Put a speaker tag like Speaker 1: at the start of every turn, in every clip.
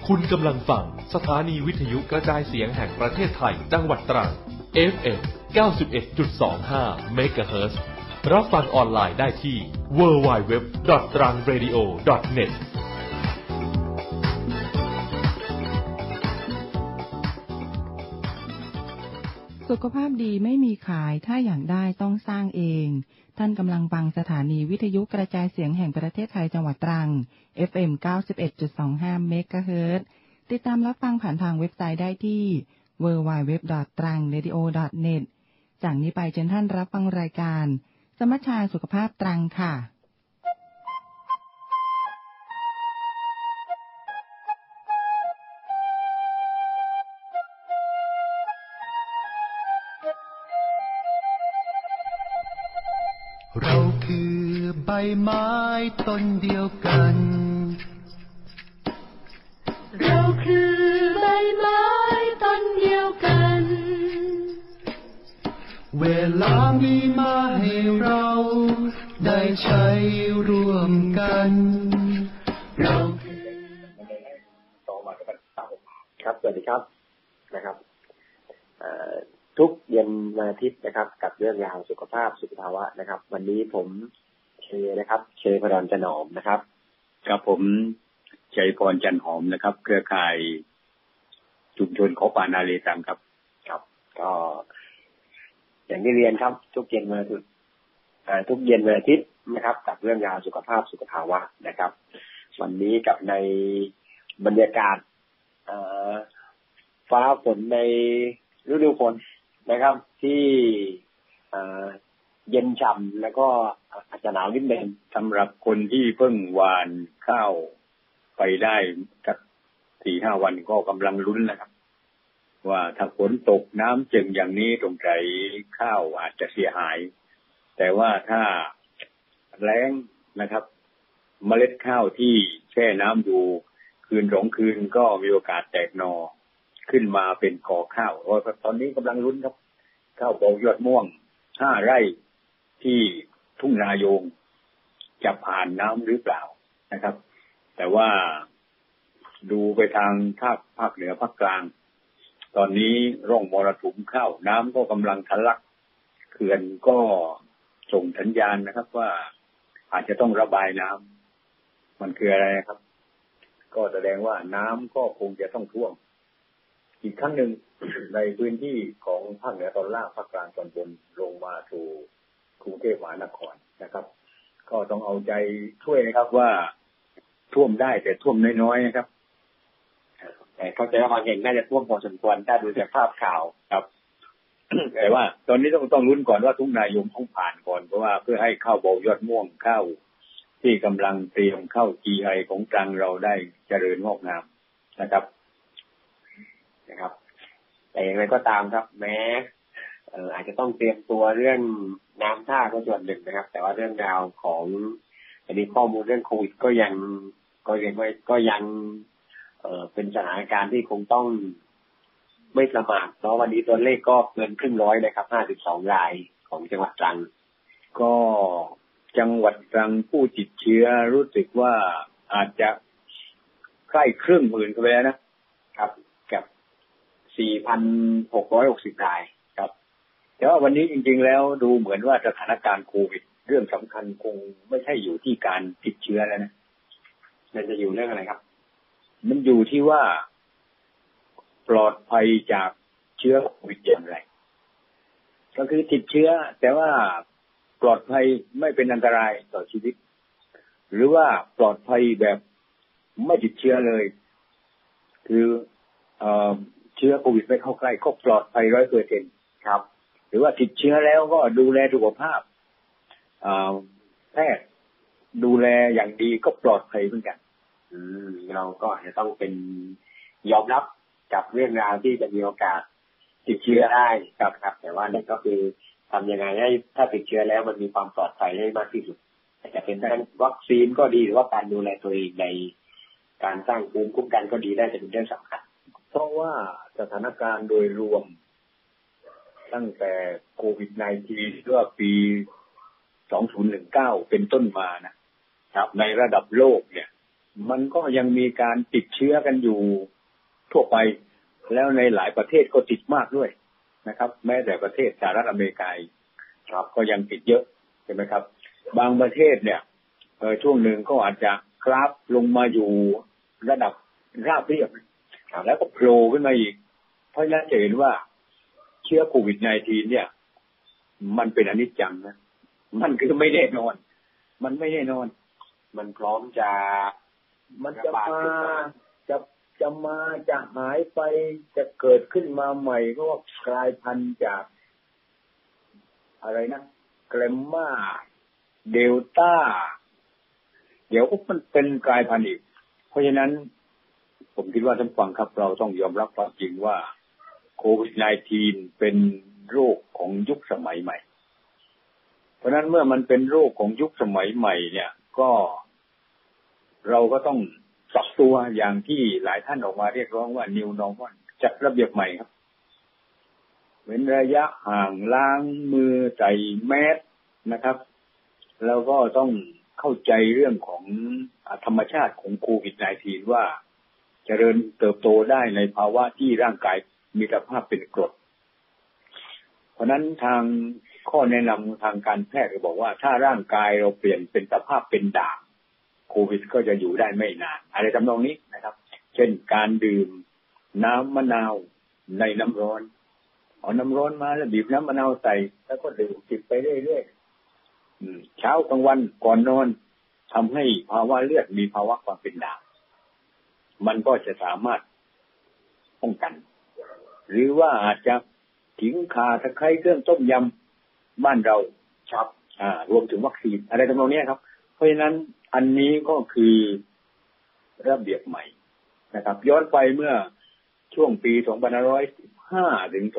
Speaker 1: คุณกำลังฟังสถานีวิทยุกระจายเสียงแห่งประเทศไทยจังหวัดตรัง FM 91.25 เมกะเฮิรตซ์ รับฟังออนไลน์ได้ที่ www.trangradio.net
Speaker 2: สุขภาพดีไม่มีขายถ้าอยากได้ต้องสร้างเองท่านกำลังฟังสถานีวิทยุกระจายเสียงแห่งประเทศไทยจังหวัดตรัง FM 91.25 เมกะเฮิรตซ์ ติดตามรับฟังผ่านทางเว็บไซต์ได้ที่ www.trangradio.net จากนี้ไปเชิญท่านรับฟังรายการสมัชชาสุขภาพตรังค่ะ
Speaker 3: เราคือใบไม้ต้นเดียวกัน
Speaker 4: เราคือใบไม้ต้นเดียวกัน
Speaker 3: เวลามีมาให้เราได้ใช้ร่วมกันเรา
Speaker 5: ครับสวัสดีครับนะครับทุกเย็นวันอาทิตย์นะครับกับเรื่องราวสุขภาพสุขภาวะนะครับวันนี้ผมเชนะครับเชพรจันหอมนะครับ
Speaker 6: ครับผมชัยพรจันหอมนะครับเครือข่ายชุมชนเขาป่านาเลตังครับ
Speaker 5: ครับก็อย่างที่เรียนครับทุกเย็นวันอาทิตย์นะครับกับเรื่องราวสุขภาพสุขภาวะนะครับวันนี้กับในบรรยากาศฟ้าฝนในฤดูฝนนะครับที่เย็นฉ่ำแล้วก็อาจจะหนาวนิดนึง
Speaker 6: สำหรับคนที่เพิ่งหว่านข้าวไปได้สัก 4-5 วันก็กำลังลุ้นนะครับว่าถ้าฝนตกน้ำจึงอย่างนี้ตรงใจข้าวอาจจะเสียหายแต่ว่าถ้าแล้งนะครับเมล็ดข้าวที่แช่น้ำอยู่คืน2 คืนก็มีโอกาสแตกหน่อขึ้นมาเป็นกอข้าวตอนนี้กำลังลุ้นครับข้าวเบายอดม่วง5 ไร่ที่ทุ่งนายงจะผ่านน้ำหรือเปล่านะครับแต่ว่าดูไปทางภาคเหนือภาคกลางตอนนี้ร่องมรสุมเข้าน้ำก็กำลังทะลักเขื่อนก็ส่งสัญญาณนะครับว่าอาจจะต้องระบายน้ำมันคืออะไรครับก็แสดงว่าน้ำก็คงจะต้องท่วมอีกครั้งหนึ่ง ในพื้นที่ของภาคเหนือตอนล่างภาคกลางตอนบนลงมาสู่กรุงเทพมหานครนะครับก็ต้องเอาใจช่วยนะครับว่าท่วมได้แต่ท่วมน้อยๆนะครับ
Speaker 5: แต่เข้าใจว่าบางแห่งน่าจะท่วมพอสมควรถ้าดูจากภาพข่าว
Speaker 6: ครับ แต่ว่าตอนนี้ต้องลุ้นก่อนว่าทุ่งนายงต้องผ่านก่อนเพราะว่าเพื่อให้ข้าวเบายอดม่วงข้าวที่กำลังเตรียมเข้า GI ของตรังเราได้เจริญงอกงามนะครับ
Speaker 5: แต่อย่างไรก็ตามครับแม้อาจจะต้องเตรียมตัวเรื่องน้ำท่าก็ส่วนหนึ่งนะครับแต่ว่าเรื่องราวของอันนี้ข้อมูลเรื่องโควิดก็ยังเป็นสถานการณ์ที่คงต้องไม่ประมาทเพราะวันนี้ตัวเลขก็เกิน100นะครับ52 รายของจังหวัดตรัง
Speaker 6: ก็จังหวัดตรังผู้ติดเชื้อรู้สึกว่าอาจจะใกล้10,000กันไปแล้วนะครับ
Speaker 5: กับ 4,660 รายครับ
Speaker 6: แต่ว่าวันนี้จริงๆแล้วดูเหมือนว่าสถานการณ์โควิดเรื่องสำคัญคงไม่ใช่อยู่ที่การติดเชื้อแล้วนะ
Speaker 5: มันจะอยู่เรื่องอะไรครับ
Speaker 6: มันอยู่ที่ว่าปลอดภัยจากเชื้อโควิดอย่างไรก็คือติดเชื้อแต่ว่าปลอดภัยไม่เป็นอันตรายต่อชีวิตหรือว่าปลอดภัยแบบไม่ติดเชื้อเลยคือเชื้อโควิดไม่เข้าใกล้ก็ปลอดภัย 100% ครับหรือว่าติดเชื้อแล้วก็ดูแลสุขภาพแพทย์ดูแลอย่างดีก็ปลอดภัยเหมือนกัน
Speaker 5: เราก็จะต้องเป็นยอมรับกับเรื่องราวที่จะมีโอกาสติดเชื้อได้ครับแต่ว่านี่ก็คือทำยังไงให้ถ้าติดเชื้อแล้วมันมีความปลอดภัยให้มากที่สุดจะเป็นทั้งวัคซีนก็ดีหรือว่าการดูแลตัวเองในการสร้างภูมิคุ้มกันก็ดีได้จะเป็นเรื่องสำคัญ
Speaker 6: เพราะว่าสถานการณ์โดยรวมตั้งแต่โควิด -19 เมื่อปี 2019 เป็นต้นมานะครับในระดับโลกเนี่ยมันก็ยังมีการติดเชื้อกันอยู่ทั่วไปแล้วในหลายประเทศก็ติดมากด้วยนะครับแม้แต่ประเทศสหรัฐอเมริกาครับก็ยังติดเยอะใช่ไหมครับบางประเทศเนี่ยช่วงหนึ่งก็อาจจะกราฟลงมาอยู่ระดับราบเรียบแล้วก็โผล่ขึ้นมาอีกเพราะฉะนั้นจะเห็นว่าเชื้อโควิด -19 เนี่ยมันเป็นอนิจจังนะมันคือไม่แน่นอนมันไม่แน่นอน
Speaker 5: มันพร้อมจะ
Speaker 6: มันจะมาจะหายไปจะเกิดขึ้นมาใหม่ก็ว่ากลายพันธุ์จากอะไรนะแกรมมาเดลต้าเดี๋ยวก็มันเป็นกลายพันธุ์อีกเพราะฉะนั้นผมคิดว่าท่านฟังครับเราต้องยอมรับความจริงว่าโควิด -19 เป็นโรคของยุคสมัยใหม่เพราะนั้นเมื่อมันเป็นโรคของยุคสมัยใหม่เนี่ยก็เราก็ต้องปรับตัวอย่างที่หลายท่านออกมาเรียกร้องว่า New Normal จัดระเบียบใหม่ครับเว้นระยะห่างล้างมือใส่แมสนะครับแล้วก็ต้องเข้าใจเรื่องของธรรมชาติของโควิด -19 ว่าเจริญเติบโตได้ในภาวะที่ร่างกายมีสภาพเป็นกรดเพราะนั้นทางข้อแนะนำทางการแพทย์ก็บอกว่าถ้าร่างกายเราเปลี่ยนเป็นสภาพเป็นด่างโควิดก็จะอยู่ได้ไม่นานอะไรทำนองนี้นะครับเช่นการดื่มน้ำมะนาวในน้ำร้อนเอาน้ำร้อนมาแล้วบีบน้ำมะนาวใส่แล้วก็ดื่มจิบไปเรื่อยๆเช้ากลางวันก่อนนอนทำให้ภาวะเลือดมีภาวะความเป็นด่างมันก็จะสามารถป้องกันหรือว่าอาจจะขิงข่าตะไคร้เครื่องต้มยำบ้านเราครับรวมถึงวัคซีนอะไรทำนองนี้ครับเพราะฉะนั้นอันนี้ก็คือระเบียบใหม่นะครับย้อนไปเมื่อช่วงปี2515ถึง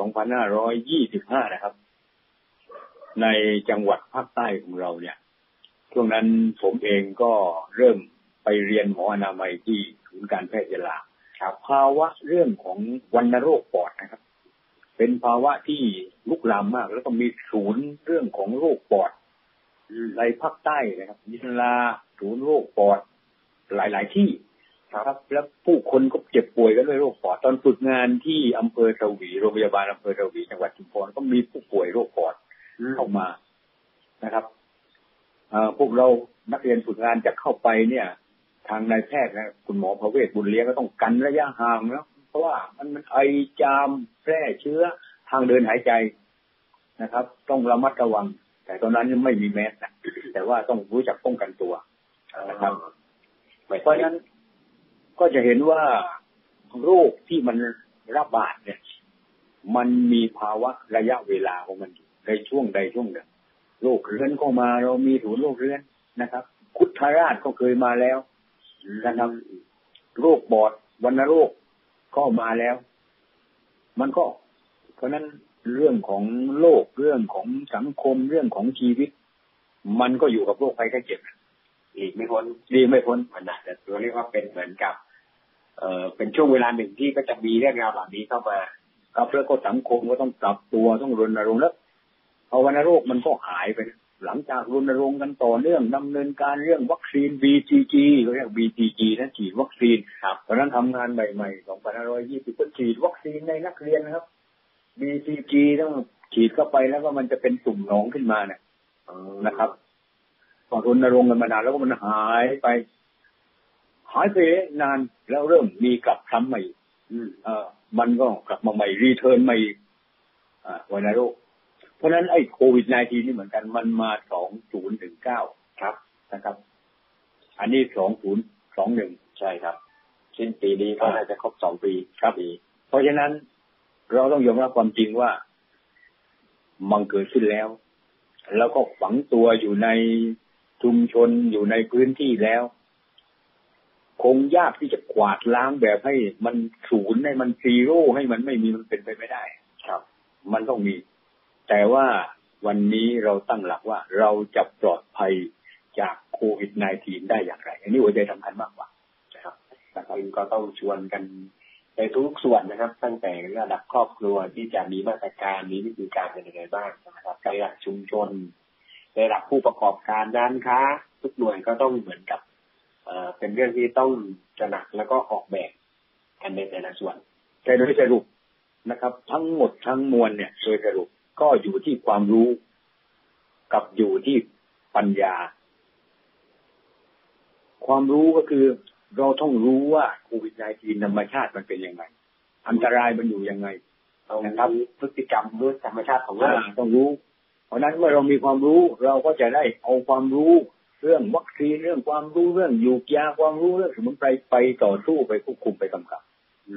Speaker 6: 2525นะครับในจังหวัดภาคใต้ของเราเนี่ยช่วงนั้นผมเองก็เริ่มไปเรียนหมออนามัยที่ศูนย์การแพทย์ยะลาครับภาวะเรื่องของวัณโรคปอดนะครับเป็นภาวะที่ลุกลามมากแล้วก็มีศูนย์เรื่องของโรคปอดในภาคใต้นะครับยะลาศูนย์โรคปอดหลายๆที่ครับแล้วผู้คนก็เจ็บป่วยกันด้วยโรคปอดตอนฝึกงานที่อำเภอทวีโรงพยาบาลอำเภอทวีจังหวัดชุมพรก็มีผู้ป่วยโรคปอดเข้ามานะครับพวกเรานักเรียนฝึกงานจะเข้าไปเนี่ยทางนายแพทย์นะคุณหมอภเวศบุญเลี้ยงก็ต้องกันระยะห่างนะเพราะว่ามันไอจามแพร่เชื้อทางเดินหายใจนะครับต้องระมัดระวังแต่ตอนนั้นยังไม่มีแมสนะแต่ว่าต้องรู้จักป้องกันตัวนะครับเพราะฉะนั้นก็จะเห็นว่าโรคที่มันระบาดเนี่ยมันมีภาวะระยะเวลาของมันในช่วงใดช่วงหนึ่งโรคเรื้อนก็มาเรามีศูนย์โรคเรื้อนนะครับคุดทาราชก็เคยมาแล้วนะครับโรคปอดวัณโรคก็มาแล้วมันก็เพราะนั้นเรื่องของโลกเรื่องของสังคมเรื่องของชีวิตมันก็อยู่กับโรคภัยไข้เจ็บอีกไม่พ้นมันอาจจะเรียกว่าเป็นเหมือนกับเป็นช่วงเวลาหนึ่งที่ก็จะมีเรื่องราวเหล่านี้เข้ามาครับแล้วก็สังคมก็ต้องปรับตัวต้องรณรงค์แล้ววัณโรคมันก็หายไปหลังจากรณรงค์กันต่อเนื่องดำเนินการเรื่องวัคซีน BCG เขาเรียก BCG นะฉีดวัคซีนครับตอนนั้นทำงานใหม่ๆ2520ก็ฉีดวัคซีนในนักเรียนนะครับ BCG ต้องฉีดเข้าไปแล้วก็มันจะเป็นตุ่มหนองขึ้นมาเนี่ยนะครับพอรณรงค์กันมานานแล้วก็มันหายไปนานแล้วเริ่มมีกลับซ้ำใหม่มันก็กลับมาใหม่รีเทิร์นใหม่วัณโรคเพราะฉะนั้นไอ้โควิด -19 นี่เหมือนกันมันมา2019ครับนะครับอันนี้2021ใช่ครับสิ้นปีนี้ก็น่าจะครบ2ปีครับเพราะฉะนั้นเราต้องยอมรับความจริงว่ามันเกิดขึ้นแล้วก็ฝังตัวอยู่ในชุมชนอยู่ในพื้นที่แล้วคงยากที่จะกวาดล้างแบบให้มันศูนย์ให้มันซีโร่ให้มันไม่มีมันเป็นไปไม่ได้ครับมันต้องมีแต่ว่าวันนี้เราตั้งหลักว่าเราจะปลอดภัยจากโควิด -19 ได้อย่างไรอันนี้หัวใจสำคัญมากกว่านะครับแต่ก็ต้องชวนกันในทุกส่วนนะครับตั้งแต่ระดับครอบครัวที่จะมีมาตรการมีวิธีการเป็นยังไงบ้างนะครับในระดับชุมชนในระดับผู้ประกอบการร้านค้าทุกหน่วยก็ต้องเหมือนกับ
Speaker 5: เป็นเรื่องที่ต้องตระหนักแล้วก็ออกแบบกันในแต่ละส่วน
Speaker 6: แต่โดยสรุปนะครับทั้งหมดทั้งมวลเนี่ยโดยสรุปก็อยู่ที่ความรู้กับอยู่ที่ปัญญาความรู้ก็คือเราต้องรู้ว่าโควิด-19 ธรรมชาติมันเป็นยังไงอันตรายมันอยู่ยังไง
Speaker 5: นะครับพฤติกรรมด้วยธรรมชาติของเรา
Speaker 6: ต้องรู้เพราะนั้นเมื่อเรามีความรู้เราก็จะได้เอาความรู้เรื่องวัคซีนเรื่องความรู้เรื่องยูกยาความรู้เรื่องสมุนไพรไปต่อสู้ไปควบคุมไปกำกับ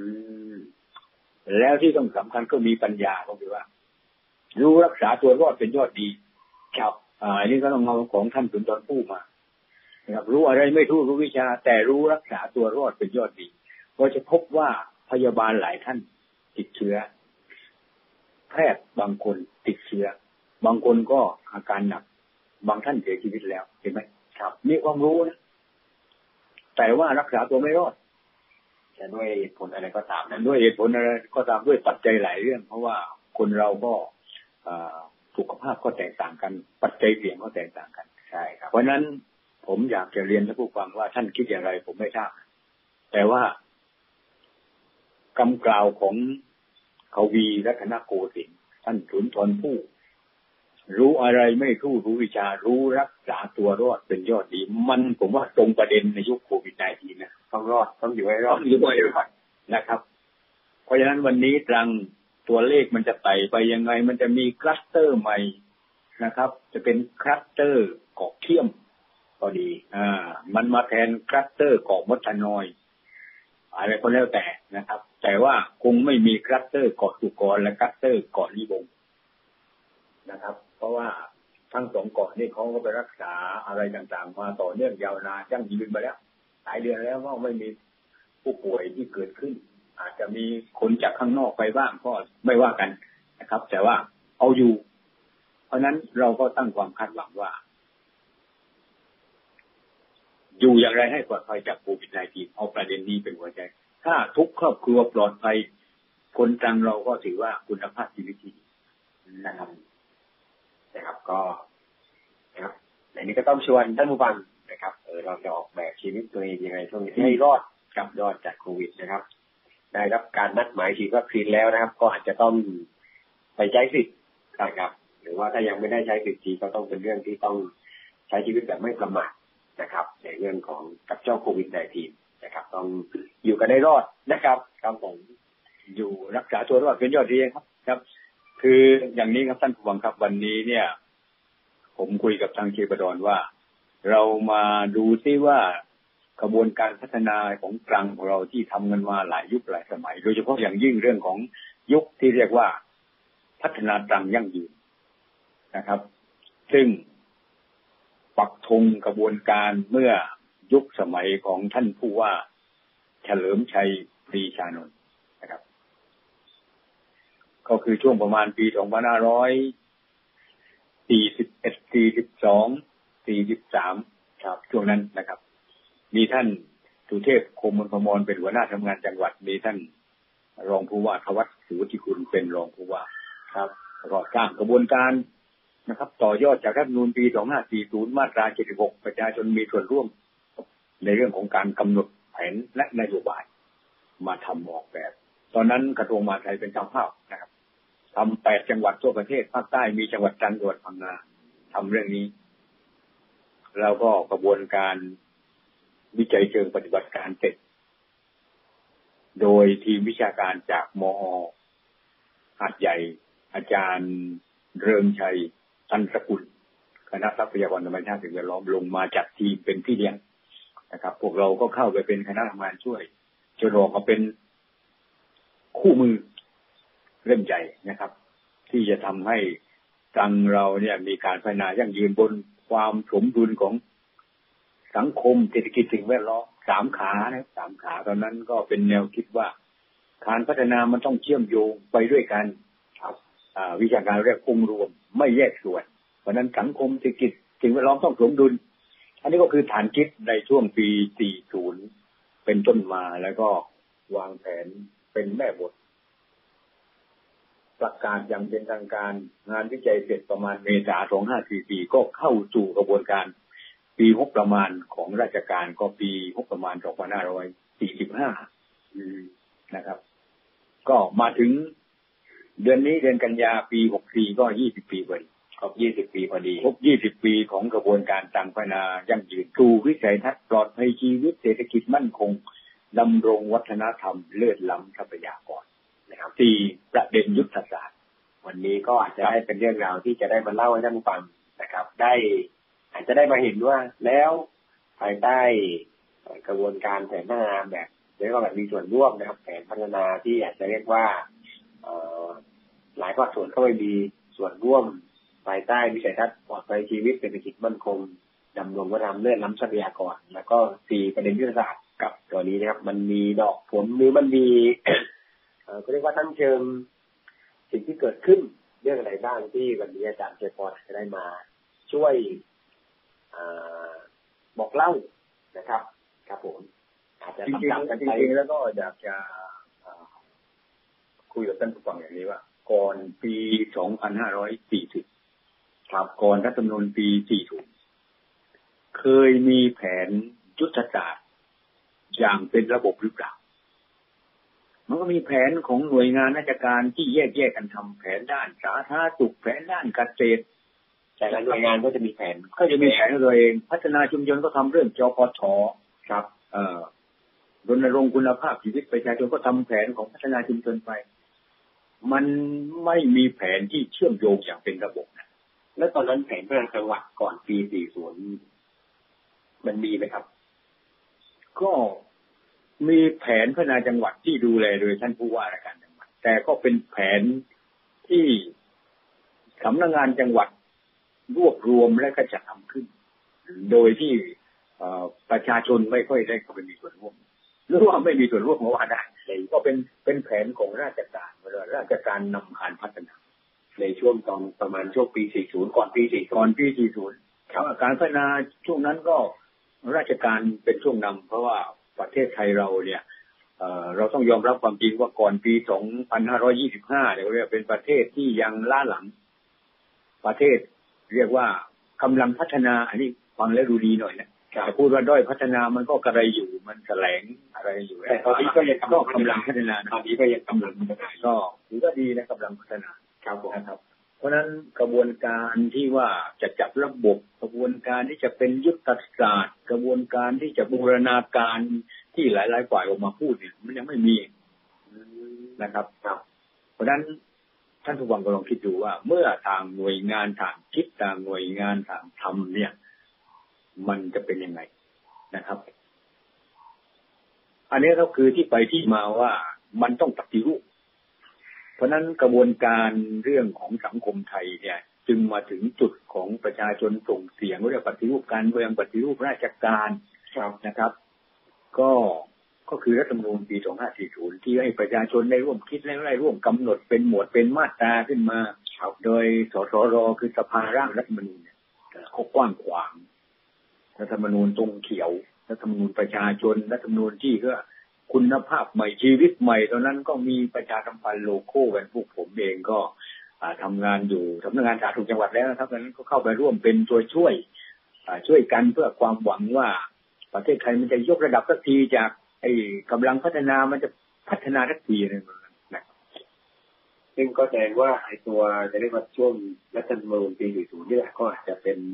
Speaker 6: แล้วที่ต้องสำคัญก็มีปัญญาก็คือว่ารู้รักษาตัวรอดเป็นยอดดีครับอันนี้ก็ต้องเอาของท่านสุนทรภู่มานะครับรู้อะไรไม่รู้วิชาแต่รู้รักษาตัวรอดเป็นยอดดีก็จะพบว่าพยาบาลหลายท่านติดเชื้อแพทย์บางคนติดเชื้อบางคนก็อาการหนักบางท่านเสียชีวิตแล้วเห็นไหมครับมีความรู้นะแต่ว่ารักษาตัวไม่รอด
Speaker 5: จะด้วยเหตุผลอะไรก็ตามนะ
Speaker 6: ด้วยเหตุผลอะไรก็ตามด้วยปัจจัยหลายเรื่องเพราะว่าคนเราก็สุขภาพก็แตกต่างกันปัจจัยเสี่ยงก็แตกต่างกัน
Speaker 5: ใช่ครับ
Speaker 6: เพราะนั้นผมอยากจะเรียนท่านผู้ฟังว่าท่านคิดอย่างไรผมไม่ทราบแต่ว่าคำกล่าวของกวีรัตนโกสินทร์ท่านสุนทรภู่รู้อะไรไม่รู้วิชารู้รักษาตัวรอดเป็นยอดดีมันผมว่าตรงประเด็นในยุคโควิด-19 นะ
Speaker 5: ต้องรอดต้องอยู่ให้รอด
Speaker 6: นะครับเพราะฉะนั้นวันนี้ตรังตัวเลขมันจะไต่ไปยังไงมันจะมีคลัสเตอร์ใหม่นะครับจะเป็นคลัสเตอร์เกาะเขี้ยมก็ดีมันมาแทนคลัสเตอร์เกาะมดทนอยอะไรก็แล้วแต่นะครับแต่ว่าคงไม่มีคลัสเตอร์เกาะสุกรและคลัสเตอร์เกาะลิบงนะครับเพราะว่าทั้งสองเกาะนี่เขาก็ไปรักษาอะไรต่างๆมาต่อเนื่องยาวนานยั่งยืนมาแล้วหลายเดือนแล้วก็ไม่มีผู้ป่วยที่เกิดขึ้นอาจจะมีคนจากข้างนอกไปบ้างก็ไม่ว่ากันนะครับแต่ว่าเอาอยู่เพราะนั้นเราก็ตั้งความคาดหวังว่าอยู่อย่างไรให้ปลอดภัยจากโควิด-19 เอาประเด็นนี้เป็นหัวใจถ้าทุกครอบครัวปลอดภัยคนตรังเราก็ถือว่าคุณภาพชีวิตที่ดี
Speaker 5: นะครับก็นะครับในนี้ก็ต้องชวนท่านผู้ฟังนะครับเราจะออกแบบชีวิตตัวเองยังไงช่วงนี้ให้รอดกับรอดจากโควิดนะครับได้รับการนัดหมายฉีดวัคซีนแล้วนะครับก็อาจจะต้องไปใช้สิทธิ์นะครับหรือว่าถ้ายังไม่ได้ใช้สิทธิ์ก็ต้องเป็นเรื่องที่ต้องใช้ชีวิตแบบไม่ประมาทนะครับในเรื่องของกับเจ้าโควิด-19 นะครับต้องอยู่กันได้รอดนะครับครับผม
Speaker 6: อยู่รักษาตัวรอดเป็นยอดดีครับคืออย่างนี้ครับท่านผู้ฟังครับวันนี้เนี่ยผมคุยกับทางเขตดรว่าเรามาดูซิว่ากระบวนการพัฒนาของตรังของเราที่ทำกันมาหลายยุคหลายสมัยโดยเฉพาะอย่างยิ่งเรื่องของยุคที่เรียกว่าพัฒนาตรังยั่งยืนนะครับซึ่งปักธงกระบวนการเมื่อยุคสมัยของท่านผู้ว่าเฉลิมชัยปรีชานนท์นะครับก็คือช่วงประมาณปี 2541 42 43ครับช่วงนั้นนะครับมีท่านสุเทพ คมพมรเป็นหัวหน้าทำงานจังหวัดมีท่านรองผู้ว่าธวัชสุวธิคุณเป็นรองผู้ว่าครับแล้วก็สร้างกระบวนการนะครับต่อยอดจากรัฐธรรมนูญปี 2540 มาตรา 76 ประชาชนมีส่วนร่วมในเรื่องของการกำหนดแผนและนโยบายมาทำออกแบบตอนนั้นกระทรวงมหาดไทยเป็นเจ้าภาพนะครับทำ8 จังหวัดทั่วประเทศภาคใต้มีจังหวัดตรังจังหวัดพังงาทำเรื่องนี้แล้วก็กระบวนการวิจัยเชิงปฏิบัติการเสร็จโดยทีมวิชาการจากมอ.หาดใหญ่อาจารย์เริงชัยตันสกุลคณะทรัพยากรธรรมชาติสิ่งแวดล้อมลงมาจัดทีมเป็นพี่เลี้ยงนะครับพวกเราก็เข้าไปเป็นคณะทำงานช่วยจนออกมาเป็นคู่มือเล่มใหญ่นะครับที่จะทำให้ตรังเราเนี่ยมีการพัฒนายั่งยืนบนความสมดุลของสังคมเศรษฐกิจสิ่งแวดล้อม3 ขานะ3 ขาตอนนั้นก็เป็นแนวคิดว่าการพัฒนามันต้องเชื่อมโยงไปด้วยกันครับวิชาการเรียกองค์รวมไม่แยกส่วนเพราะนั้นสังคมเศรษฐกิจสิ่งแวดล้อมต้องสมดุลอันนี้ก็คือฐานคิดในช่วงปี 40 เป็นต้นมาแล้วก็วางแผนเป็นแม่บทประกาศอย่างเป็นทางการงานวิจัยเสร็จประมาณเมษายน 2544 ก็เข้าสู่กระบวนการปีงบประมาณของราชการก็ปีงบประมาณ2545นะครับก็มาถึงเดือนนี้เดือนกันยาปี64ก็20ปีพอดีครบ20ปีพอดีครบ20ปีของกระบวนการต่างพัฒนายั่งยืนสู่วิสัยทัศน์ปลอดภัยชีวิตเศรษฐกิจมั่นคงดำรงวัฒนธรรมเลิศล้ำทรัพยากรนะครับ4ประเด็นยุทธศาสตร์วันนี้ก็อาจจะได้เป็นเรื่องราวที่จะได้มาเล่าให้ท่านฟังนะครับได้อาจจะได้มาเห็นว่าแล้วภายใต้กระบวนการแผนพัฒนาแบบเรียกว่าแบบมีส่วนร่วมนะครับแผนพัฒนาที่อาจจะเรียกว่าหลายภาคส่วนเข้าไปมีส่วนร่วมภายใต้วิสัยทัศน์ปลอดภัยชีวิตเศรษฐกิจมั่นคงดำรงวัฒนธรรมเลิศล้ำทรัพยากรแล้วก็4ประเด็นยุทธศาสตร์กับตัวนี้นะครับมันมีดอกผลหรือมันมี ก็เรียกว่าตั้งเชิงสิ่งที่เกิดขึ้นเรื่องอะไรบ้างที่วันนี้อาจารย์เจพรจะได้มาช่วยบอกเล่านะครับครับผมอาจจะจริงๆแล้วก็อยากจะคุยกับท่านผู้ฟังอย่างนี้ว่าก่อนปี2540ครับก่อนรัฐธรรมนูญปี40เคยมีแผนยุทธศาสตร์อย่างเป็นระบบหรือเปล่ามันก็มีแผนของหน่วยงานราชการที่แยกกันทำแผนด้านสาธารณสุขแผนด้านเกษตรแต่ละหน่วยงานก็จะมีแผนของตัวเองพัฒนาชุมชนก็ทำเรื่องจปชครับรณรงค์คุณภาพชีวิตประชาชนก็ทำแผนของพัฒนาชุมชนไปมันไม่มีแผนที่เชื่อมโยงอย่างเป็นระบบนะแล้วตอนนั้นแผนพัฒนาจังหวัดก่อนปี40มันมีไหมครับก็มีแผนพัฒนาจังหวัดที่ดูแลโดยท่านผู้ว่าราชการจังหวัดแต่ก็เป็นแผนที่สำนักงานจังหวัดรวบรวมและก็จัดทำขึ้นโดยที่ประชาชนไม่ค่อยได้เข้าไปมีส่วนร่วมหรือว่าไม่มีส่วนร่วมว่าได้ก็เป็นแผนของราชการราชการนำการพัฒนาในช่วงตอนประมาณช่วงปี40ก่อนปี40ครับการพัฒนาช่วงนั้นก็ราชการเป็นช่วงนำเพราะว่าประเทศไทยเราเนี่ยเราต้องยอมรับความจริงว่าก่อนปี2525เนี่ยเรียกเป็นประเทศที่ยังล้าหลังประเทศเรียกว่ากำลังพัฒนาอันนี้ฟังแล้วดูดีหน่อยนะแต่พูดว่าด้อยพัฒนามันก็กระไรอยู่มันแสลงอะไรอยู่แต่ตอนนี้ก็ยังกำลังพัฒนาตอนนี้ก็ยังกำลังพัฒนาก็ถือว่าดีนะกำลังพัฒนาครับนะครับเพราะฉะนั้นกระบวนการที่ว่าจะจัดระบบกระบวนการที่จะเป็นยุทธศาสตร์กระบวนการที่จะบูรณาการที่หลายๆฝ่ายออกมาพูดเนี่ยมันยังไม่มีนะครับเพราะฉะนั้นท่านผู้ฟังก็ลองคิดดูว่าเมื่อทางหน่วยงานทางคิดทางหน่วยงานทางทำเนี่ยมันจะเป็นยังไงนะครับอันนี้ก็คือที่ไปที่มาว่ามันต้องปฏิรูปเพราะนั้นกระบวนการเรื่องของสังคมไทยเนี่ยจึงมาถึงจุดของประชาชนส่งเสียงเรื่องปฏิรูปการเมืองปฏิรูปราชการนะครับก็คือรัฐธรรมนูญปี2540ที่ให้ประชาชนได้ร่วมคิดและได้ร่วมกำหนดเป็นหมวดเป็นมาตราขึ้นมาโดยสสรคือสภาร่างรัฐธรรมนูญเนี่ยเขากว้างขวางรัฐธรรมนูญตรงเขียวรัฐธรรมนูญประชาชนรัฐธรรมนูญที่เพื่อคุณภาพใหม่ชีวิตใหม่ตอนนั้นก็มีประชาสัมพันธ์โลโก้กันพวกผมเองก็ทำงานอยู่สำนักงานสาธารณสุขจังหวัดแล้วนะครับดังนั้นก็เข้าไปร่วมเป็นตัวช่วยกันเพื่อความหวังว่าประเทศไทยมันจะยกระดับสักทีจากไอ้กำลังพัฒนามันจะพัฒนาสักทีนะซึ่งก็แสดงว่าไอ้ตัวจะเรียกว่าช่วงรัฐธรรมนูญปี40นี่แหละก็อาจจะเป็น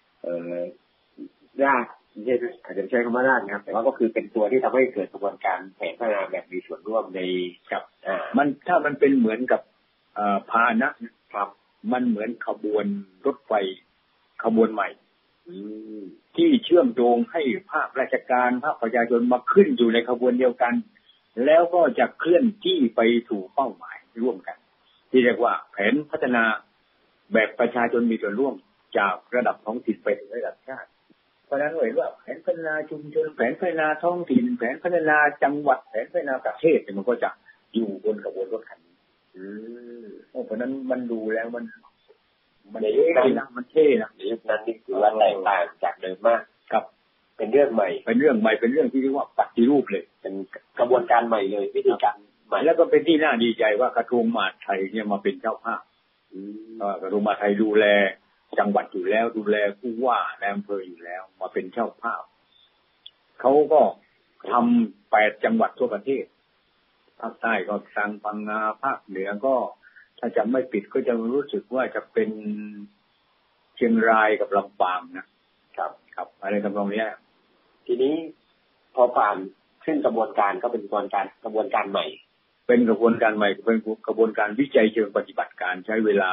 Speaker 6: รากอาจจะใช้คำว่ารากนะครับแต่ว่าก็คือเป็นตัวที่ทำให้เกิดกระบวนการแผนพัฒนาแบบมีส่วนร่วมในกับมันถ้ามันเป็นเหมือนกับพาหนะครับมันเหมือนขบวนรถไฟขบวนใหม่ที่เชื่อมโยงให้ภาคราชการภาคประชาชนมาขึ้นอยู่ในขบวนเดียวกันแล้วก็จะเคลื่อนที่ไปสู่เป้าหมายร่วมกันที่เรียกว่าแผนพัฒนาแบบประชาชนมีส่วนร่วมจากระดับท้องถิ่นไปถึงระดับชาติเพราะฉะนั้นเห็นว่าแผนพัฒนาชุมชนแผนพัฒนาท้องถิ่นแผนพัฒนาจังหวัดแผนพัฒนาประเทศมันก็จะอยู่บนขบวนรถคันนี้เพราะนั้นมันดูแล้วมันเท่นะมันเท่นะในยุคนั้นนี่คือว่าแตกต่างจากเดิมมากครับเป็นเรื่องใหม่เป็นเรื่องที่เรียกว่าปฏิรูปเลยเป็นกระบวนการใหม่เลยวิธีการใหม่แล้วก็เป็นที่น่าดีใจว่ากระทรวงมหาดไทยเนี่ยมาเป็นเจ้าภาพกระทรวงมหาดไทยดูแลจังหวัดอยู่แล้วดูแลผู้ว่าในอำเภออยู่แล้วมาเป็นเจ้าภาพเขาก็ทำ8 จังหวัดทั่วประเทศภาคใต้ก็ตรังพังงาภาคเหนือก็ถ้าจำไม่ผิดก็จะรู้สึกว่าจะเป็นเชียงรายกับลำปางนะครับอะไรทำนองนี้
Speaker 5: ทีนี้พอผ่านขึ้นกระบวนการก็เป็นกระบวนการใหม่
Speaker 6: เป็นกระบวนการใหม่เป็นกระบวนการวิจัยเชิงปฏิบัติการใช้เวลา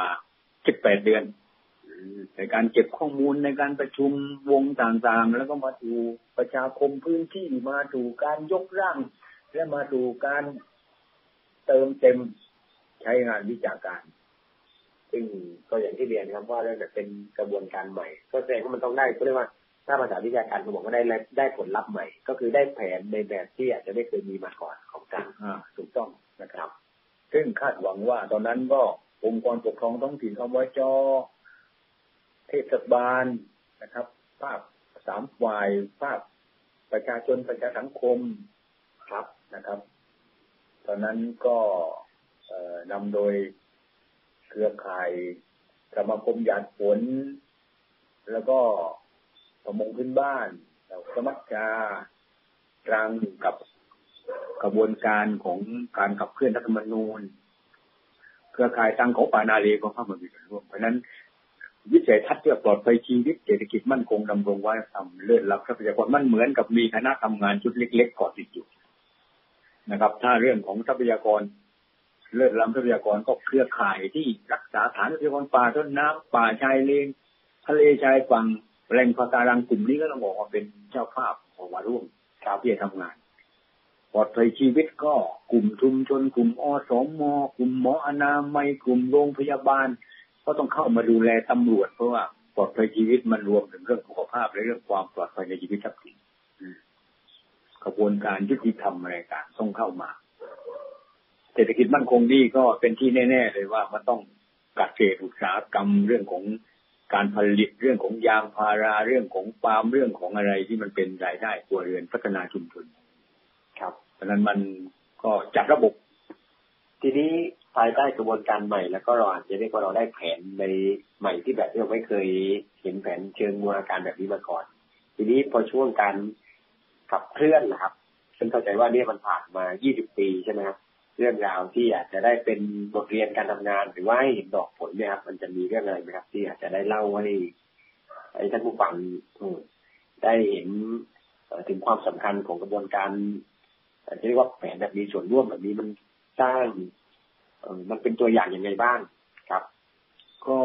Speaker 6: 18 เดือนในการเก็บข้อมูลในการประชุมวงต่างๆแล้วก็มาดูประชาคมพื้นที่มาดูการยกร่างและมาดูการเติมเต็มใช้งานวิชาการ
Speaker 5: ซึ่งก็อย่างที่เรียนครับว่าเรื่องเป็นกระบวนการใหม่ก็แสดงว่ามันต้องได้ก็เรียกว่าถ้าภาษาวิชาการเขาบอกว่าได้ผลลัพธ์ใหม่ก็คือได้แผนในแบบที่อาจจะไม่เคยมีมาก่อนของการ
Speaker 6: ถูกต้องนะครับซึ่งคาดหวังว่าตอนนั้นก็องค์กรปกครองท้องถิ่นอบจ.เทศบาลนะครับภาค3 ฝ่ายภาคประชาชนประชาสังคม
Speaker 5: ครับ
Speaker 6: นะครับตอนนั้นก็นำโดยเครือข่ายสมาคมหยาดฝนแล้วก็ประมงพื้นบ้านสมัชชาตรังกับกระบวนการของการขับเคลื่อนรัฐธรรมนูญเครือข่ายตั้งของป่านาเลก็เข้ามามีส่วนร่วมเพราะนั้นวิสัยทัศน์เพื่อปลอดภัยชีวิตเศรษฐกิจมั่นคงดำรงไว้ทำเลิศลับทรัพยากรมันเหมือนกับมีคณะทำงานชุดเล็กๆก่อติดอยู่นะครับถ้าเรื่องของทรัพยากรเลิศล้ำทรัพยากรก็เครือข่ายที่รักษาฐานทรัพยากรป่าต้นน้ำป่าชายเลนทะเลชายฝั่งแหล่งปะการังกลุ่มนี้ก็ต้องบอกว่าเป็นเจ้าภาพของมาร่วมที่จะทำงานปลอดภัยชีวิตก็กลุ่มชุมชนกลุ่มอสม.กลุ่มหมออนามัยกลุ่มโรงพยาบาลก็ต้องเข้ามาดูแลตำรวจเพราะว่าปลอดภัยชีวิตมันรวมถึงเรื่องสุขภาพและเรื่องความปลอดภัยในชีวิตทรัพย์สินกระบวนการยุติธรรมอะไรต่างต้องเข้ามาเศรษฐกิจมั่นคงดีก็เป็นที่แน่ๆเลยว่ามันต้องเกษตรอุตสาหกรรมเรื่องของการผลิตเรื่องของยางพาราเรื่องของปาล์มเรื่องของอะไรที่มันเป็นรายได้ครัวเรือนพัฒนาชุมชน
Speaker 5: ครับ
Speaker 6: เพราะนั้นมันก็จัดระบบ
Speaker 5: ทีนี้ภายใต้กระบวนการใหม่แล้วก็เราอาจจะเรียกว่าเราได้แผนในใหม่ที่แบบที่เราไม่เคยเห็นแผนเชิงบูรณาการแบบนี้มาก่อนทีนี้พอช่วงการขับเคลื่อนนะครับฉันเข้าใจว่าเนี่ยมันผ่านมา20 ปีใช่ไหมครับเรื่องราวที่อาจจะได้เป็นบทเรียนการทำงานหรือว่าให้เห็นดอกผลเนี่ยครับมันจะมีเรื่องอะไรไหมครับที่อาจจะได้เล่าให้ท่านผู้ฟังได้เห็นถึงความสำคัญของกระบวนการจะเรียกว่าแผนแบบมีส่วนร่วมแบบนี้มันสร้างมันเป็นตัวอย่างยังไงบ้างครับ
Speaker 6: ก็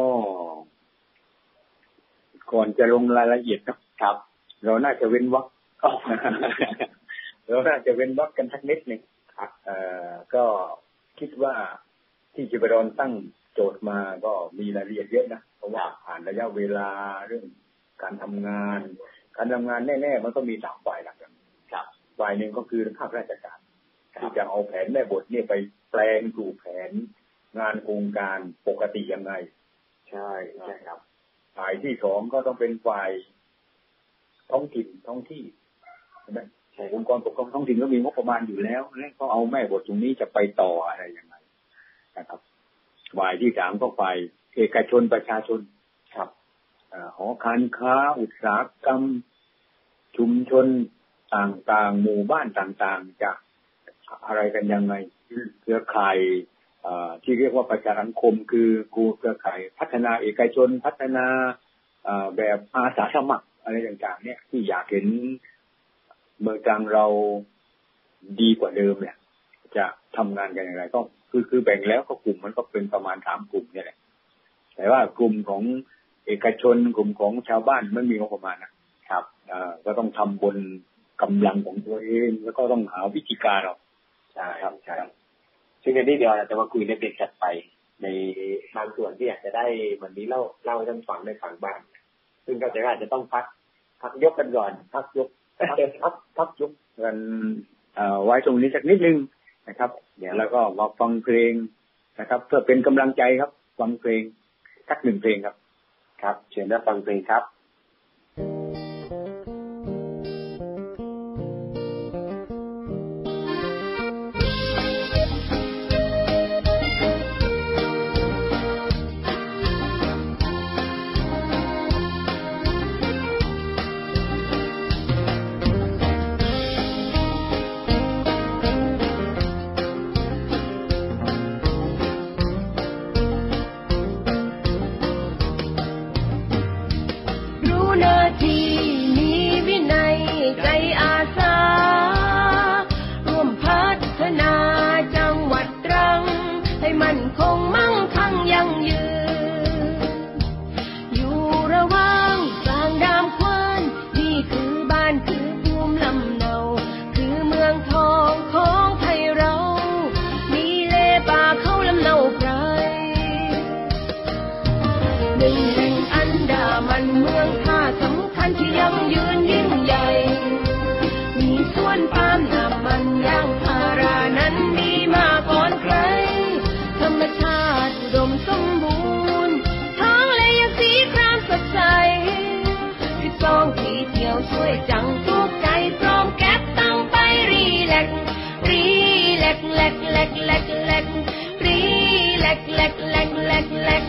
Speaker 6: ก่อนจะลงรายละเอียดครับเราน่าจะเว้นวรรคเราน่าจะเว้นวรรคกันสักนิดนึงก็คิดว่าที่จิบรอนตั้งโจทย์มาก็มีรายละเอียดเยอะนะเพราะว่าผ่านระยะเวลาเรื่องการทำงานแน่ๆมันก็มี3 ฝ่ายหลักครับฝ่ายหนึ่งก็คือภาคราชการที่จะเอาแผนแม่บทนี่ไปแปลงสู่แผนงานโครงการปกติยังไง
Speaker 5: ใช่ครับ
Speaker 6: ฝ่ายที่2ก็ต้องเป็นฝ่ายท้องถิ่นท้องที่ใช่ไหมองค์กรปกครองท้องถิ่นก็มีงบประมาณอยู่แล้วแล้วก็เอาแม่บทตรงนี้จะไปต่ออะไรยังไงนะครับฝ่ายที่3ก็ฝ่ายเอกชนประชาชน
Speaker 5: ครับ
Speaker 6: หอการค้าอุตสาหกรรมชุมชนต่างๆหมู่บ้านต่างๆจะอะไรกันยังไงเครือข่ายที่เรียกว่าประชาสังคมคือเครือข่ายพัฒนาเอกชนพัฒนาแบบอาสาสมัครอะไรต่างๆเนี่ยที่อยากเห็นเมืองตรังเราดีกว่าเดิมเนี่ยจะทำงานกันอย่างไรก็คือแบ่งแล้วก็กลุ่มมันก็เป็นประมาณ3 กลุ่มเนี่ยแหละแต่ว่ากลุ่มของเอกชนกลุ่มของชาวบ้านไม่มีงบประมาณนะครับก็ต้องทำบนกำลังของตัวเองแล้วก็ต้องหาวิธีการเรา
Speaker 5: ใช่ครับใช่ซึ่งในนี้เดี๋ยวเราจะมาคุยในเบรกถัดไปในบางส่วนที่อาจจะได้วันนี้เล่าให้ท่านฟังในฝั่งบ้านซึ่งก็จะอาจจะต้องพักยกกันก่อนพักยก
Speaker 6: กันไว้ตรงนี้สักนิดนึงนะครับเดี๋ยวแล้วก็มาฟังเพลงนะครับเพื่อเป็นกำลังใจครับฟังเพลงสัก1 เพลงครับ
Speaker 5: ครับเชิญรับฟังเพลงครับ
Speaker 4: คัญที่ยั่งยืนยิ่งใหญ่มีสวนปาล์มน้ำมันยางพารานั้นมีมาก่อนใครธรรมชาติอุดมสมบูรณ์ท้องเลยยังสีครามสดใส12ที่เที่ยวสวยจังทุกใจพร้อมแก๊ปตั้งไปรีแลกรีแลกแลกแลกแลกแลกรีแลกแลกแลกแลกแลก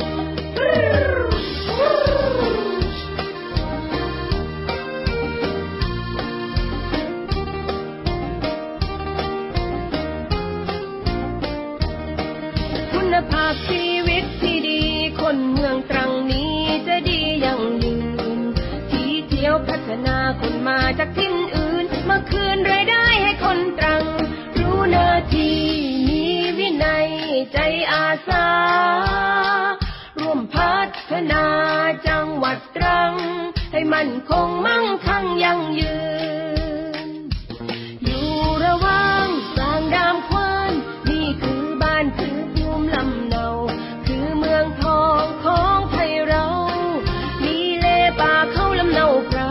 Speaker 4: คุณภาพชีวิตที่ดีคนเมืองตรังนี้จะดีอย่างยิ่งที่เที่ยวพัฒนาคนมาจากที่อื่นมาคืนรายได้ให้คนตรังรู้หน้าที่มีวินัยใจอาสาร่วมพัฒนาจังหวัดตรังให้มั่นคงมั่งคั่งยั่งยืนอยู่ระหว่างสร้างดามควานนี่คือบ้านคือภูมิลำเนาคือเมืองทองของไทยเรามีเลป่าเขาลำเนาไพร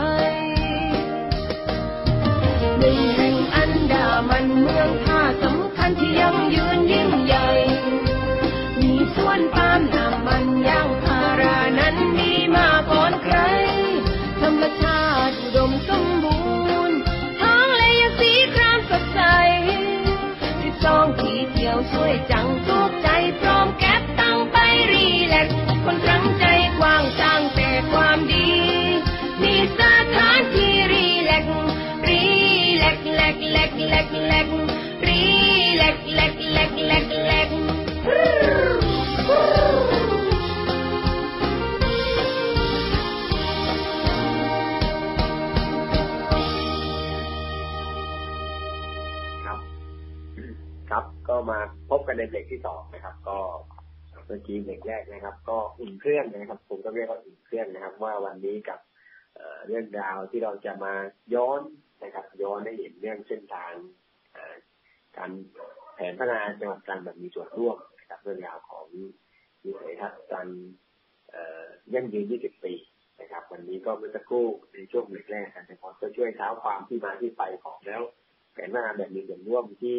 Speaker 4: หนึ่งแห่งอันดามันเมืองท่าสำคัญที่ยั่งยืนยิ่งใหญ่มีสวนปาล์มน้ำมันยางพารานั้นมีมาก่อนใครธรรมชาติอุดมสมบูรณ์ท้องเลยยังสีครามสดใส12ที่เที่ยวสวยจังทุกใจพร้อมแก๊ปตั้งไปรีแลกคนตรังใจกว้างสร้างแต่ความดีมีสถานที่รีแลกรีแลกแลกแลกแลกแลกรีแลกแลกแลกแลกแลก
Speaker 5: ครับก็มาพบกันในเบรกที่2นะครับก็เมื่อกี้เบรกแรกนะครับก็อุ่นเครื่องนะครับผมก็เรียกว่าอุ่นเครื่องนะครับว่าวันนี้กับเรื่องราวที่เราจะมาย้อนนะครับย้อนให้เห็นเรื่องเส้นทางการแผนพัฒนาจังหวัดตรังแบบมีส่วนร่วมนะครับเรื่องราวของวิสัยทัศน์ตรังยั่งยืน20 ปีนะครับวันนี้ก็เมื่อสักครู่ในช่วงเบรกแรกกันนะครับก็ช่วยเท้าความที่มาที่ไปของแล้วแผนพัฒนาแบบมีส่วนร่วมที่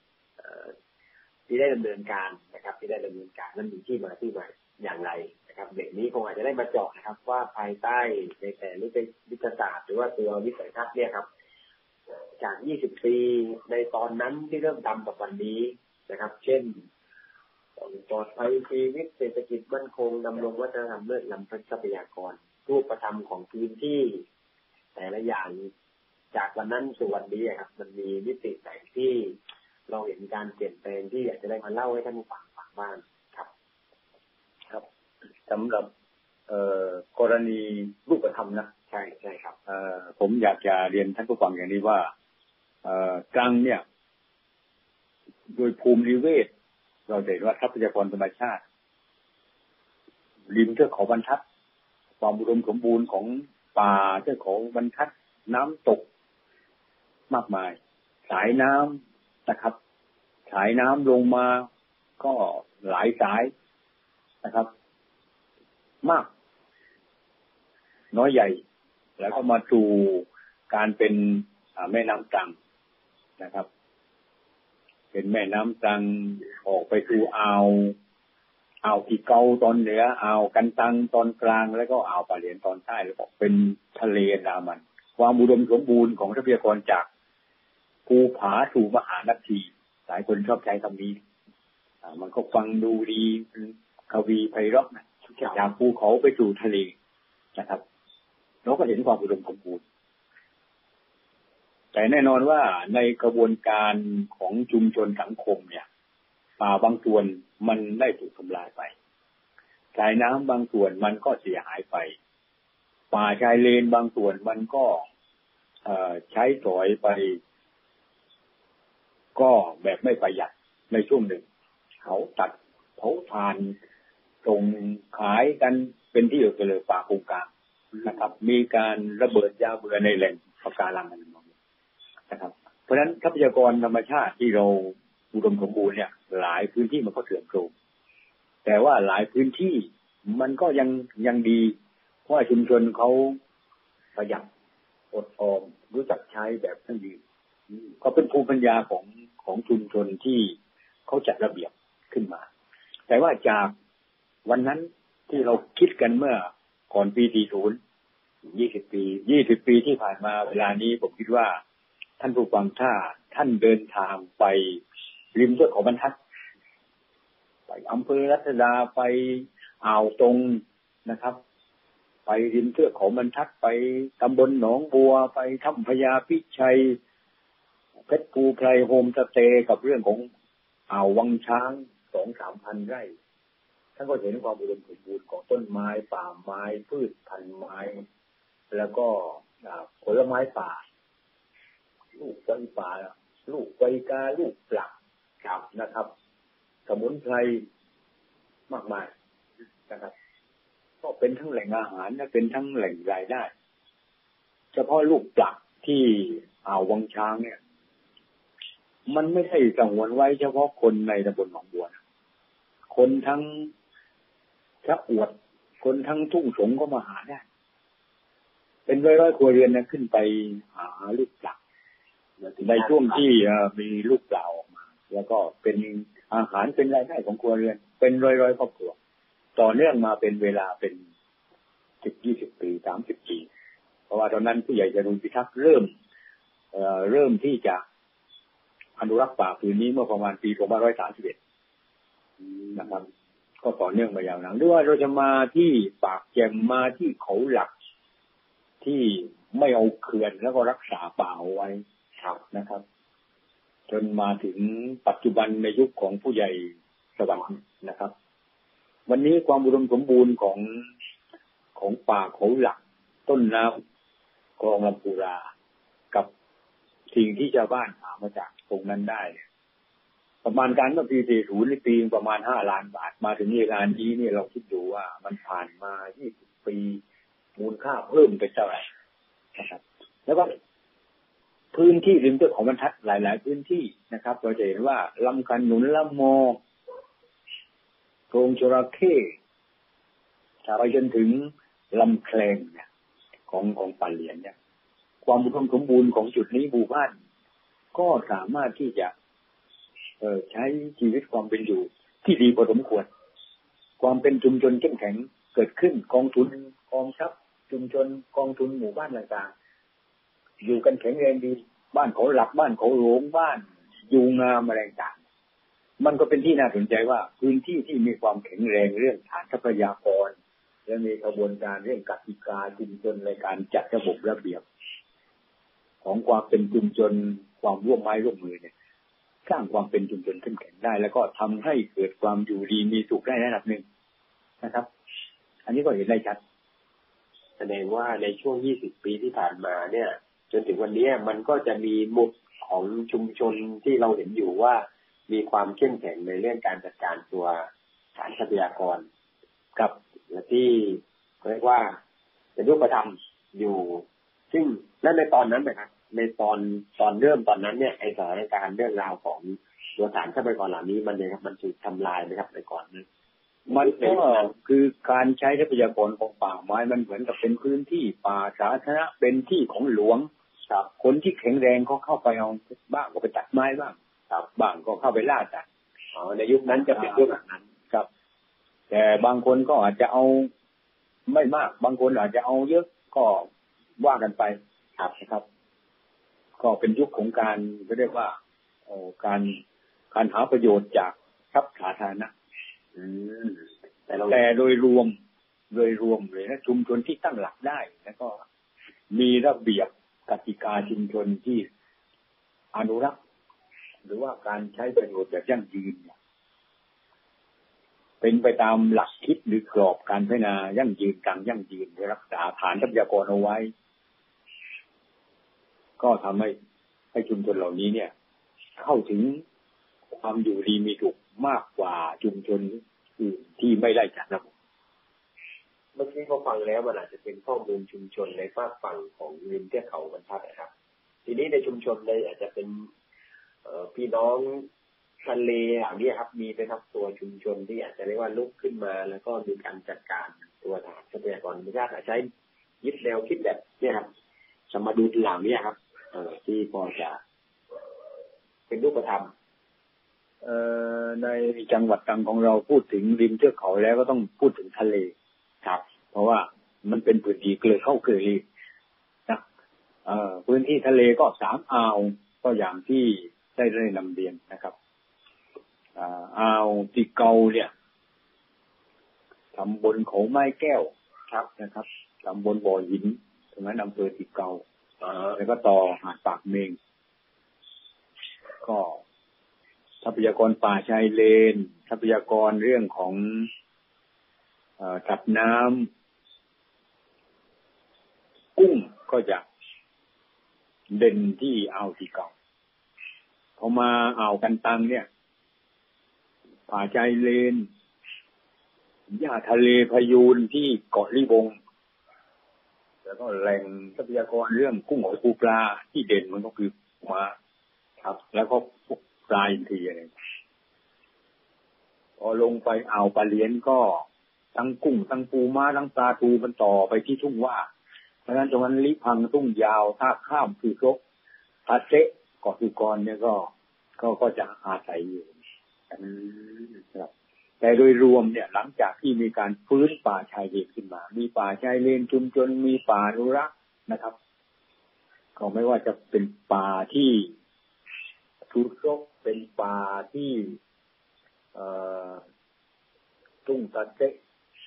Speaker 5: ได้ดำเนินการนะครับที่ได้ดำเนินการนั้นมีที่มาที่ไปอย่างไรนะครับเด็กนี้คงอาจจะได้มาเจาะนะครับว่าภายใต้ในแต่ละวิทยาศาสตร์หรือว่าตัววิสัยทัศน์เนี่ยครับจาก20 ปีในตอนนั้นที่เริ่มทำกับวันนี้นะครับเช่นปลอดภัยชีวิตเศรษฐกิจมั่นคงดำรงวัฒนธรรมเลิศล้ำทรัพยากรรูปธรรมของพื้นที่แต่ละอย่างจากวันนั้นสู่วันนี้ครับมันมีมิติไหนที่เราเห็นการเปลี่ยนแปลงที่อยากจะได้มาเล่าให้ท่านผู้ฟังบ้างครับ
Speaker 6: ครับสำหรับกรณีรูปธรรมนะ
Speaker 5: ใช่ครับ
Speaker 6: ผมอยากจะเรียนท่านผู้ฟังอย่างนี้ว่าตรังเนี่ยโดยภูมินิเวศเราเห็นว่าทรัพยากรธรรมชาติริมเทือกเขาบรรทัดความอุดมสมบูรณ์ของป่าเทือกเขาบรรทัดน้ำตกมากมายสายน้ำนะครับสายน้ำลงมาก็หลายสายนะครับมากน้อยใหญ่แล้วก็มาสู่การเป็นแม่น้ำตรังนะครับเป็นแม่น้ำตรังออกไปสู่อ่าวที่เกาตอนเหนืออ่าวกันตังตอนกลางแล้วก็อ่าวปะเหลียนตอนใต้แล้วก็เป็นทะเลอันดามันความอุดมสมบูรณ์ของทรัพยากรจากภูผาสู่มหานาทีหลายคนชอบใช้คำนี้มันก็ฟังดูดีกวีไพเราะนะจากภูเขาไปสู่ทะเลนะครับเราก็เห็นความอุดมสมบูรณ์แต่แน่นอนว่าในกระบวนการของชุมชนสังคมเนี่ยป่าบางส่วนมันได้ถูกทำลายไปสายน้ำบางส่วนมันก็เสียหายไปป่าชายเลนบางส่วนมันก็ใช้สอยไปก็แบบไม่ประหยัดในช่วงหนึ่งเขาตัดเผาทานส่งขายกันเป็นที่เกลือป่าโกงกลางนะครับมีการระเบิดยาเบื่อในแหล่งปะการังนะครับเพราะฉะนั้นทรัพยากรธรรมชาติที่เราอุดมสมบูรณ์เนี่ยหลายพื้นที่มันก็เสื่อมโทรมแต่ว่าหลายพื้นที่มันก็ยังดีเพราะชุมชนเขาประหยัดอดออมรู้จักใช้แบบยั่งยืนก็เป็นภูมิปัญญาของชุมชนที่เขาจัดระเบียบขึ้นมาแต่ว่าจากวันนั้นที่เราคิดกันเมื่อก่อนปี40 20 ปีที่ผ่านมาเวลานี้ผมคิดว่าท่านผู้ฟังถ้าท่านเดินทางไปริมเทือกเขาบรรทัดไปอำเภอรัตดาไปอ่าวตรงนะครับไปริมเทือกเขาบรรทัดไปตำบลหนองบัวไปถ้ำพญาพิชัยเพชรภูไพรโฮมสเตย์กับเรื่องของอ่าววังช้าง 2-3 พันไร่ท่านก็เห็นความอุดมสมบูรณ์ของต้นไม้ป่าไม้พืชพันธุ์ไม้แล้วก็ผลไม้ป่าลูกไว้ป่าลูกไว้กาลูกปลักครับนะครับสมุนไพรมากมายนะครับก็เป็นทั้งแหล่งอาหารและเป็นทั้งแหล่งรายได้เฉพาะลูกปลักที่อ่าววังช้างเนี่ยมันไม่ใช่สงวนไว้เฉพาะคนในตำบลหนองบัวคนทั้งชะอวดคนทั้งทุ่งสงก็มาหาได้เป็นร้อยๆครัวเรือนนะขึ้นไปหาลูกปลักในช่วงที่มีลูกปลาออกมาแล้วก็เป็นอาหารเป็นรายได้ของครัวเรือนเป็นร้อยๆครอบครัวต่อเนื่องมาเป็นเวลาเป็น10-20 ปี30 ปีเพราะว่าตอนนั้นผู้ใหญ่จรูนพิทักษ์เริ่มที่จะอนุรักษ์ป่าผืนนี้เมื่อประมาณปี2531นะครับก็ต่อเนื่องมาอย่างนั้นด้วยเราจะมาที่ปากแจ่มมาที่เขาหลักที่ไม่เอาเขื่อนแล้วก็รักษาป่าเอาไว้นะครับจนมาถึงปัจจุบันในยุคของผู้ใหญ่สวรรค์นะครับวันนี้ความอุดมสมบูรณ์ของป่าเขาหลักต้นน้ำคลองลำพูรากับสิ่งที่ชาวบ้านหามาจากตรงนั้นได้ประมาณการเมื่อปี40ในปีประมาณ5 ล้านบาทมาถึงเวลานี้เนี่ยเราคิดดูว่ามันผ่านมา20 ปีมูลค่าเพิ่มไปเท่าไหร่นะครับแล้วก็พื้นที่ริมเทือกเขาบรรทัดหลายๆพื้นที่นะครับเราจะเห็นว่าลำกันหนุนลำมอโพรงจระเข้ไปจนถึงลำแคลงเนี่ยของป่าเหลียนเนี่ยความอุดมสมบูรณ์ของจุดนี้หมู่บ้านก็สามารถที่จะใช้ชีวิตความเป็นอยู่ที่ดีพอสมควรความเป็นชุมชนเข้มแข็งเกิดขึ้นกองทุนกองทรัพย์ชุมชนกองทุนหมู่บ้านต่างๆอยู่กันแข็งแรงดีบ้านเขาหลักบ้านเขาหลวงบ้านอยู่งามอะไรต่างมันก็เป็นที่น่าสนใจว่าพื้นที่ที่มีความแข็งแรงเรื่องฐานทรัพยากรและมีกระบวนการเรื่องกติกาชุมชนในการจัดระบบระเบียบของความเป็นชุมชนความร่วมไม้ร่วมมือเนี่ยสร้างความเป็นชุมชนเข้มแข็งได้แล้วก็ทำให้เกิดความอยู่ดีมีสุขได้ระดับหนึ่งนะครับอันนี้ก็เห็นได้ชัด
Speaker 5: แสดงว่าในช่วง20 ปีที่ผ่านมาเนี่ยจนถึงวันนี้มันก็จะมีมุมของชุมชนที่เราเห็นอยู่ว่ามีความเข้มแข็งในเรื่องการจัดการตัวฐานทรัพยากรกับที่เรียกว่าเป็นรูปธรรมอยู่ซึ่งและในตอนนั้นนะครับในตอนเริ่มตอนนั้นเนี่ยไอสถานการณ์เรื่องราวของตัวฐานทรัพยากรเหล่านี้มันถูกทำลายไหมครับในก่อนนั้น
Speaker 6: มันก็คือการใช้ทรัพยากรของป่าไม้มันเหมือนกับเป็นพื้นที่ป่าสาธารณะเป็นที่ของหลวงคนที่แข็งแรงก็เข้าไปเอาบ้างก็ไปตัดไม้บ้างบ้างก็เข้าไปล่าสัตว์
Speaker 5: ในยุคนั้นจะเป็นยุคนั้น
Speaker 6: ครับแต่บางคนก็อาจจะเอาไม่มากบางคนอาจจะเอาเยอะก็ว่ากันไปนะครับก็เป็นยุคของการเรียกว่าการหาประโยชน์จากทรัพย์สาธารณะแต่โดยรวมเลยนะชุมชนที่ตั้งหลักได้แล้วก็มีระเบียบกติกาชุมชนที่อนุรักษ์หรือว่าการใช้ประโยชน์แบบยั่งยืนเป็นไปตามหลักคิดหรือกรอบการพัฒนายั่งยืนยั่งยืนรักษาฐานทรัพยากรเอาไว้ก็ทำให้ชุมชนเหล่านี้เนี่ยเข้าถึงความอยู่ดีมีสุขมากกว่าชุมชนอื่นที่ไม่ได้จัดระบบ
Speaker 5: เมื่อกี้พอฟังแล้วมันอาจจะเป็นข้อมูลชุมชนในฝากฝั่งของริมเทือกเขาบรรทัดนะครับทีนี้ในชุมชนเลยอาจจะเป็นพี่น้องทะเลอย่างนี้ครับมีเป็นตัวชุมชนที่อาจจะเรียกว่าลุกขึ้นมาแล้วก็มีการจัดการตัวฐานทรัพยากรธรรมชาติใช้ยึดแนวคิดแบบเนี่ยครับสมดุลเหล่านี้ครับที่พอจะเป็นรูปธรรม
Speaker 6: ในจังหวัดตรังของเราพูดถึงริมเทือกเขาแล้วก็ต้องพูดถึงทะเลครับเพราะว่ามันเป็นพื้นที่เกลือเข้าเกลือรีนะพื้นที่ทะเลก็3อ่าวก็อย่างที่ได้นำเรียนนะครับอ่าวติเกาเนี่ยตำบลเขาไม้แก้วครับนะครับตำบลบ่อหินตรงนั้นอำเภอติเกาแล้วก็ต่อหาดปากเมงก็ทรัพยากรป่าชายเลนทรัพยากรเรื่องของสัตว์น้ำกุ้งก็จะเด่นที่อ่าวติเกาพอมาอ่าวกันตังเนี่ยป่าชายเลนหญ้าทะเลพยูนที่เกาะลิบงแล้วก็แหล่งทรัพยากรเรื่องกุ้งหอยปูปลาที่เด่นมันก็คือมาครับแล้วก็พวกปลาอินทรีอะไรพอลงไปอ่าวปลาเลียนก็ทั้งกุ้งทั้งปูม้าทั้งปลาทูมันต่อไปที่ทุ่งว่าเพราะฉะนั้นตรงนั้นลิพังทุ่งยาวท่าข้ามคือครบทาเซะเกาะสุกรเนี่ยก็จะอาศัยอยู่ครับแต่โดยรวมเนี่ยหลังจากที่มีการฟื้นป่าชายเลนขึ้นมามีป่าชายเลนชุมชนมีป่าอนุรักษ์นะครับก็ไม่ว่าจะเป็นป่าที่ทุรกเป็นป่าที่ทุ่งตะเต๊ะ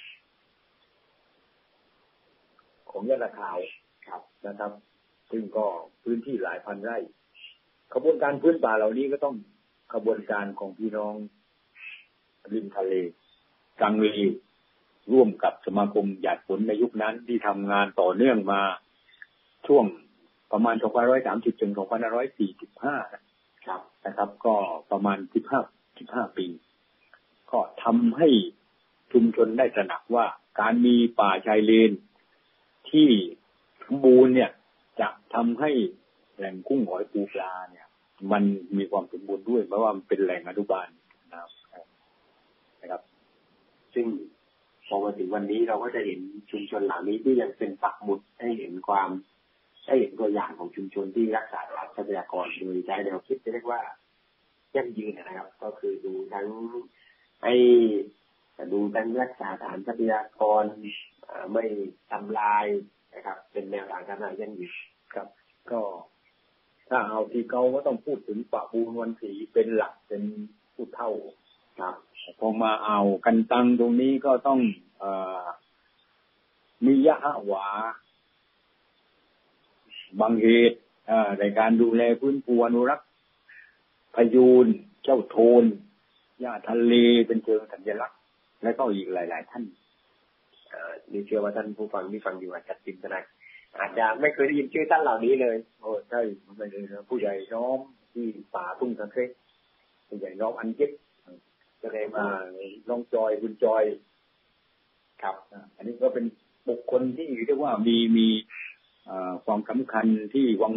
Speaker 6: ของยะลาขาวครับนะครับซึ่งก็พื้นที่หลายพันไร่ขบวนการพื้นป่าเหล่านี้ก็ต้องขบวนการของพี่น้องริมทะเลกังลีร่วมกับสมาคมหยาดฝนในยุคนั้นที่ทำงานต่อเนื่องมาช่วงประมาณ2530 ถึง 2545ครับนะครับก็ประมาณ15 ปีก็ทำให้ชุมชนได้ตระหนักว่าการมีป่าชายเลนที่สมบูรณ์เนี่ยจะทำให้แหล่งกุ้งหอยปูปลาเนี่ยมันมีความสมบูรณ์ด้วยเพราะว่ามันเป็นแหล่งอนุบาลนะครับ
Speaker 5: ซึ่งพอมาถึงวันนี้เราก็จะเห็นชุมชนเหล่านี้ที่ยังเป็นปักหมุดให้เห็นตัวอย่างของชุมชนที่รักษาทรัพยากรโดยใช้แนวคิดที่เรียกว่ายั่งยืนนะครับก็คือดูทั้งรักษาฐานทรัพยากรไม่ทำลายนะครับเป็นแนวทางการยั่งยืน
Speaker 6: ครับก็ถ้าเอาที่เขาก็ต้องพูดถึงป่าบูนวันศรีเป็นหลักเป็นผู้เท่าครับพอมาเอากันตังตรงนี้ก็ต้องมียะหวาบางเหตุในการดูแลพื้นปูอนุรักษ์พยูนเจ้าโทนหญ้าทะเลเป็นเชิงสัญลักษณ์และก็อีกหลายๆท่าน
Speaker 5: นี่เชื่อว่าท่านผู้ฟังที่ฟังอยู่อาจจะจินตนาอาจจะไม่เคยได้ยินชื่อท่านเหล่านี้เลย
Speaker 6: ใช่ไม่เลยนะผู้ใหญ่น้อมที่ป่าทุ่งตะเต๊ะผู้ใหญ่น้อมอันเจ็บจะได้มาน้องจอยคุณจอยครับอันนี้ก็เป็นบุคคลที่เรียกว่ามีความสำคัญที่วัง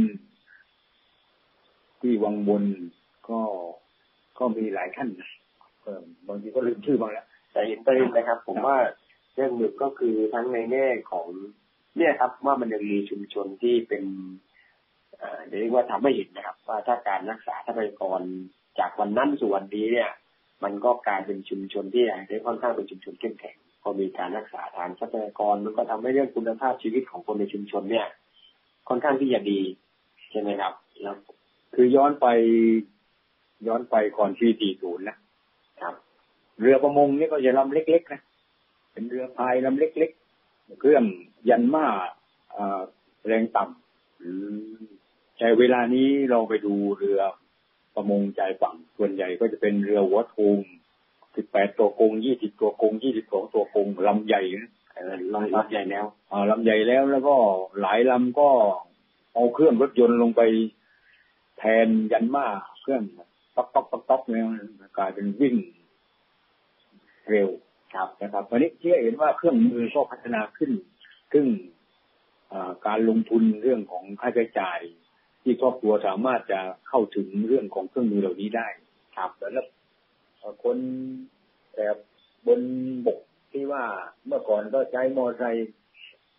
Speaker 6: วนก็มีหลายท่านบางทีก็ลืมชื่อบ้างแล้ว
Speaker 5: แต่เห็นประเด็นนะครับผมว่าเรื่องหนึ่งก็คือทั้งในแง่ของเนี่ยครับว่ามันยังมีชุมชนที่เป็นเรียกว่าทำให้เห็นนะครับว่าถ้าการรักษาทรัพยากรจากวันนั้นสู่วันนี้เนี่ยมันก็กลายเป็นชุมชนที่ได้ค่อนข้างเป็นชุมชนเข้มแข็งพอมีการรักษาทางทรัพยากรมันก็ทำให้เรื่องคุณภาพชีวิตของคนในชุมชนเนี่ยค่อนข้างที่จะดีใช่ไหมครับแล้ว
Speaker 6: คือย้อนไปก่อนปี40นะครับเรือประมงนี่ก็จะลำเล็กๆนะเป็นเรือพายลำเล็กๆเครื่องยันม่าแรงต่ำแต่เวลานี้เราไปดูเรือประมงชายฝั่งส่วนใหญ่ก็จะเป็นเรือหัวโทง18 ตัวกง20 ตัวกง22 ตัวกงลำใหญ่
Speaker 5: ลำใหญ่แล้ว
Speaker 6: ลำใหญ่แล้วก็หลายลำก็เอาเครื่องรถยนต์ลงไปแทนยันม่าเครื่องต๊อกเนี่ยกลายเป็นวิ่งเร็วครับนะครับวันนี้ที่เห็นว่าเครื่องมือก็พัฒนาขึ้นซึ่งการลงทุนเรื่องของค่าใช้จ่ายที่ครอบครัวสามารถจะเข้าถึงเรื่องของเครื่องมือเหล่านี้ได้ครับแล้วคนแต่บนบกที่ว่าเมื่อก่อนก็ใช้มอเตอร์ไซค์เดี๋ยว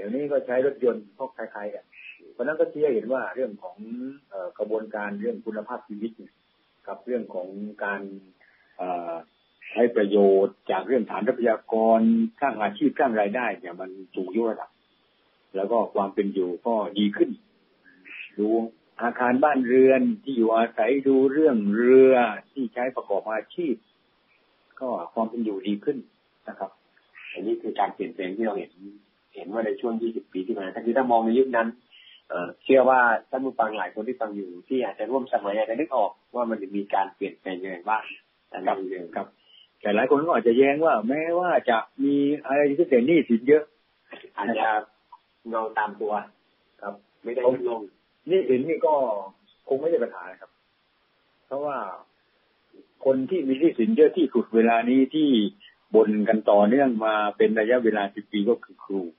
Speaker 6: อย่างนี้ก็ใช้รถยนต์พวกคล้ายๆกันเพราะนั้นก็ชี้ให้เห็นว่าเรื่องของกระบวนการเรื่องคุณภาพชีวิตกับเรื่องของการใช้ประโยชน์จากเรื่องฐานทรัพยากรสร้างอาชีพสร้างรายได้เนี่ยมันสูงยกระดับแล้วก็ความเป็นอยู่ก็ดีขึ้นดูอาคารบ้านเรือนที่อยู่อาศัยดูเรื่องเรือที่ใช้ประกอบอาชีพก็ความเป็นอยู่ดีขึ้นนะครับ
Speaker 5: อันนี้คือการเปลี่ยนแปลงที่เราเห็นว่าในช่วง20 ปีที่ผ่านมาถ้ามองในยุคนั้นเชื่อว่าท่านผู้ฟังหลายคนที่ฟังอยู่ที่อาจจะร่วมสมัยอาจจะนึกออกว่ามันมีการเปลี่ยนแปลงยังไงบ้าง
Speaker 6: ครับแต่หลายคนก็อาจจะแย้งว่าแม้ว่าจะมีอะไรที่เป็นหนี้สินเยอะ
Speaker 5: อาจจะเงาตามตัว
Speaker 6: ครับ
Speaker 5: ไม่ได้ลง
Speaker 6: หนี้สินนี่ก็คงไม่ใช่ปัญหาครับเพราะว่าคนที่มีหนี้สินเยอะที่สุดเวลานี้ที่บ่นกันต่อเนื่องมาเป็นระยะเวลา10 ปีก็คือครู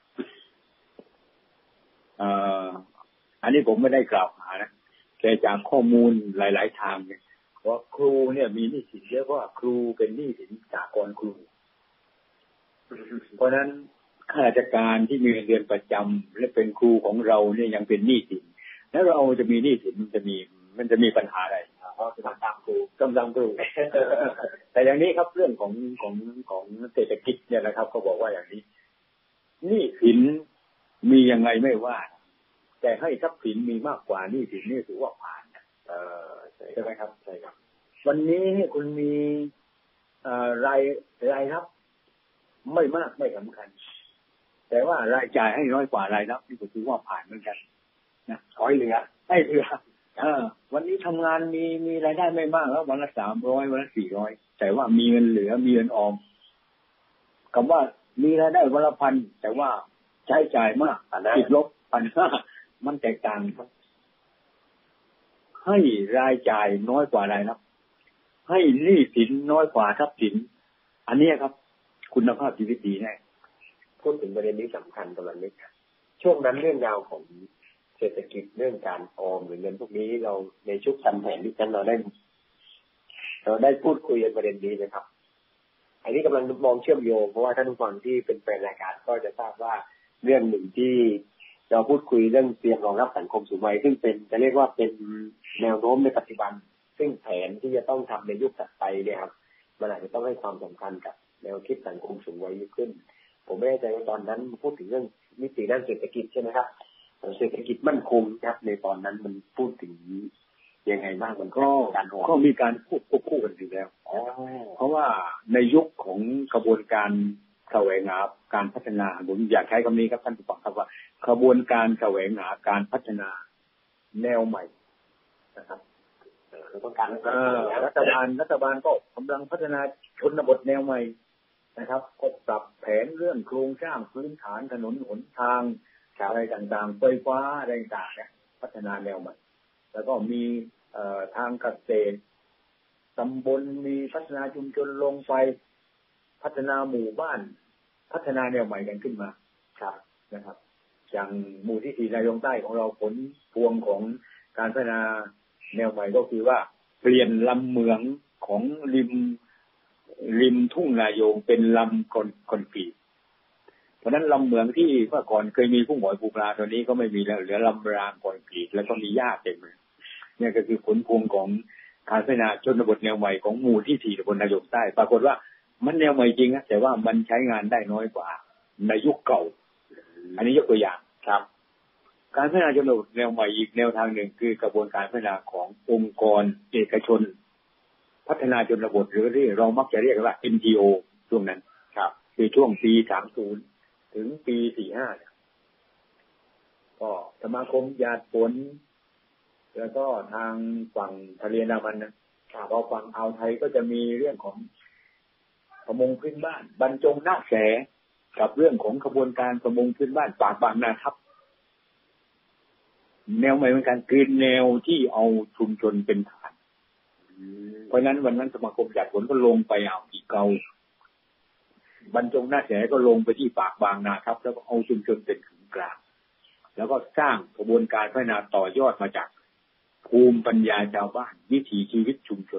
Speaker 6: อันนี้ผมไม่ได้กล่าวหานะแต่จากข้อมูลหลายๆทางเนี่ยว่าครูเนี่ยมีหนี้สินเยอะเพราะว่าครูเป็นหนี้สินสากลครูเพราะนั้นข้าราชการที่มีเงินเดือนประจำและเป็นครูของเราเนี่ยยังเป็นหนี้สินแล้วเราจะมีหนี้สินมันจะมีปัญหาอะไร
Speaker 5: เพราะกำลังตามครู
Speaker 6: แต่อย่างนี้ครับเรื่องของเศรษฐกิจเนี่ยนะครับเขาบอกว่าอย่างนี้หนี้สินมียังไงไม่ว่าแต่ให้ทรัพย์สินมีมากกว่าหนี้สินนี่ถือว่าผ่านใช่ไหมครับใช่ครับวันนี้คุณมีรายรับไม่มากไม่สำคัญแต่ว่ารายจ่ายให้น้อยกว่ารายรับนี่ก็ถือว่าผ่านเหมือนกันนะ
Speaker 5: ขอให้เหลือ
Speaker 6: วันนี้ทำงานมีรายได้ไม่มากแล้ววันละ300วันละ400แต่ว่ามีเงินเหลือมีเงินออมคำว่ามีรายได้วันละ1,000แต่ว่าใช้จ่ายมากติดลบ1,500มันแตกต่างให้รายจ่ายน้อยกว่ารายรับให้หนี้สินน้อยกว่าทรัพย์สินอันนี้ครับคุณภาพชีวิตดีแน่
Speaker 5: พูดถึงประเด็นนี้สำคัญกำลังนึกช่วงนั้นเรื่องราวของเศรษฐกิจเรื่องการออมหรือเงินพวกนี้เราในชุดทำแผนที่เราได้พูดคุยกันประเด็นนี้นะครับอันนี้กำลังมองเชื่อมโยงเพราะว่าท่านผู้ฟังที่เป็นแฟนรายการก็จะทราบว่าเรื่องหนึ่งที่เราพูดคุยเรื่องเตรียมรองรับสังคมสูงวัยซึ่งเป็นจะเรียกว่าเป็นแนวโน้มในปัจจุบันซึ่งแผนที่จะต้องทำในยุคถัดไปเนี่ยครับมันอาจจะต้องให้ความสำคัญกับแนวคิดสังคมสูงวัยยิ่งขึ้นผมไม่แน่ใจว่าตอนนั้นพูดถึงเรื่องมิติด้านเศรษฐกิจใช่ไหมครับเศรษฐกิจมั่นคงครับในตอนนั้นมันพูดถึงยังไงบ้างมัน
Speaker 6: ก็มีการพูดควบคู่กันอยู่แล้วเพราะว่าในยุคของกระบวนการแสวงหาการพัฒนาผมอยากใช้คำนี้ครับท่านผู้ฟังครับว่ากระบวนการแสวงหาการพัฒนาแนวใหม่นะครับ
Speaker 5: ต้องการ
Speaker 6: รัฐบาลก็กำลังพัฒนาชนบทแนวใหม่นะครับก็ปรับแผนเรื่องโครงสร้างพื้นฐานถนนหนทางอะไรต่างๆไฟฟ้าอะไรต่างๆเนี่ยพัฒนาแนวใหม่แล้วก็มีทางเกษตรตำบลมีพัฒนาชุมชนลงไปพัฒนาหมู่บ้านพัฒนาแนวใหม่กันขึ้นมาครับนะครับอย่างหมู่ที่4นายงใต้ของเราผลพวงของการพัฒนาแนวใหม่ก็คือว่าเปลี่ยนลำเหมืองของริมทุ่งนายงเป็นลำคอนกรีตเพราะนั้นลำเหมืองที่เมื่อก่อนเคยมีผู้หมอยปูปลาตอนนี้ก็ไม่มีแล้วเหลือลำรางคอนกรีตแล้วก็มีหญ้าเต็มเลยนี่ก็คือผลพวงของการพัฒนาชนบทแนวใหม่ของหมู่ที่4ตำบลนายงใต้ปรากฏว่ามันแนวใหม่จริงนะแต่ว่ามันใช้งานได้น้อยกว่าในยุคเก่าอันนี้ยกตัวอย่างครับการพัฒนาชนบทแนวใหม่อีกแนวทางหนึ่งคือกระบวนการพัฒนาขององค์กรเอกชนพัฒนาชนบทหรือที่เรามักจะเรียกว่า NGO ช่วงนั้นครับคือช่วงปี30ถึงปี45เนี่ยก็สมาคมหยาดฝนแล้วก็ทางฝั่งทะเลอันดามันนะพอฝั่งอ่าวไทยก็จะมีเรื่องของประมงพื้นบ้านบรรจงนาคแสกับเรื่องของกระบวนการประมงพื้นบ้านปากบางนาทับแนวใหม่เหมือนกันคือแนวที่เอาชุมชนเป็นฐานเพราะนั้นวันนั้นสมาคมหยาดฝนก็ลงไปอ่าวอีเกาบรรจงนาคแสก็ลงไปที่ปากบางนาทับแล้วก็เอาชุมชนเป็นศูนย์กลางแล้วก็สร้างกระบวนการพัฒนาต่อยอดมาจากภูมิปัญญาชาวบ้านวิถีชีวิตชุมชน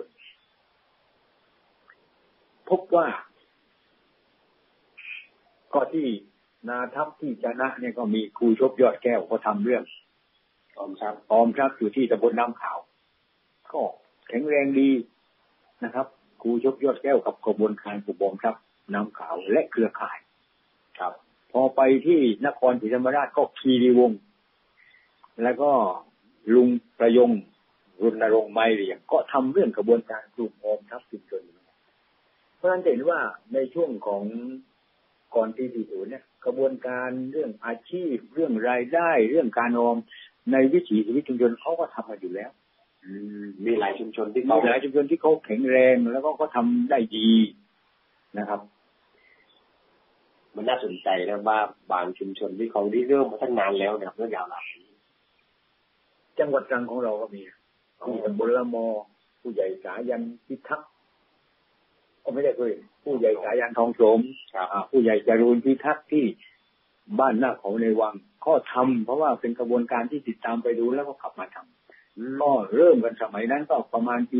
Speaker 6: พบว่าก็ที่นาทัพที่ชนะเนี่ยก็มีครูชบยอดแก้วเขาทำเรื่องออมทรัพย์อยู่ที่ตำบลน้ำขาวก็แข็งแรงดีนะครับครูชบยอดแก้วกับกระบวนการปลูกออมทรัพย์น้ำขาวและเครือข่ายครับพอไปที่นครศรีธรรมราชก็คีรีวงศ์แล้วก็ลุงประยงรณรงค์ไม้เรียงก็ทำเรื่องกระบวนการปลูกออมทรัพย์ชุมชนเพราะฉะนั้นเห็นว่าในช่วงของก่อนปี 40 เนี่ยกระบวนการเรื่องอาชีพเรื่องรายได้เรื่องการออมในวิถีชีวิตชุมชนเขาก็ทำมาอยู่แล้ว
Speaker 5: มีหลายชุมชนที่
Speaker 6: เขาแข็งแรงแล้วก็ทำได้ดีนะครับ
Speaker 5: มันน่าสนใจนะว่าบางชุมชนที่เขาได้เริ่มมาตั้งนานแล้วเนี่ยเรื่องยาวหลาย
Speaker 6: จังหวัดตรังของเราก็มีตำบลละมอผู้ใหญ่สายันพิทักษ์ก็ไม่ได้เคยผู้ใหญ่สายันทองโสมผู้ใหญ่จรูนพิทักษ์ที่บ้านหน้าเขาในวังก็ทำเพราะว่าเป็นกระบวนการที่ติดตามไปดูแล้วก็ขับมาทำก็เริ่มกันสมัยนั้นก็ประมาณปี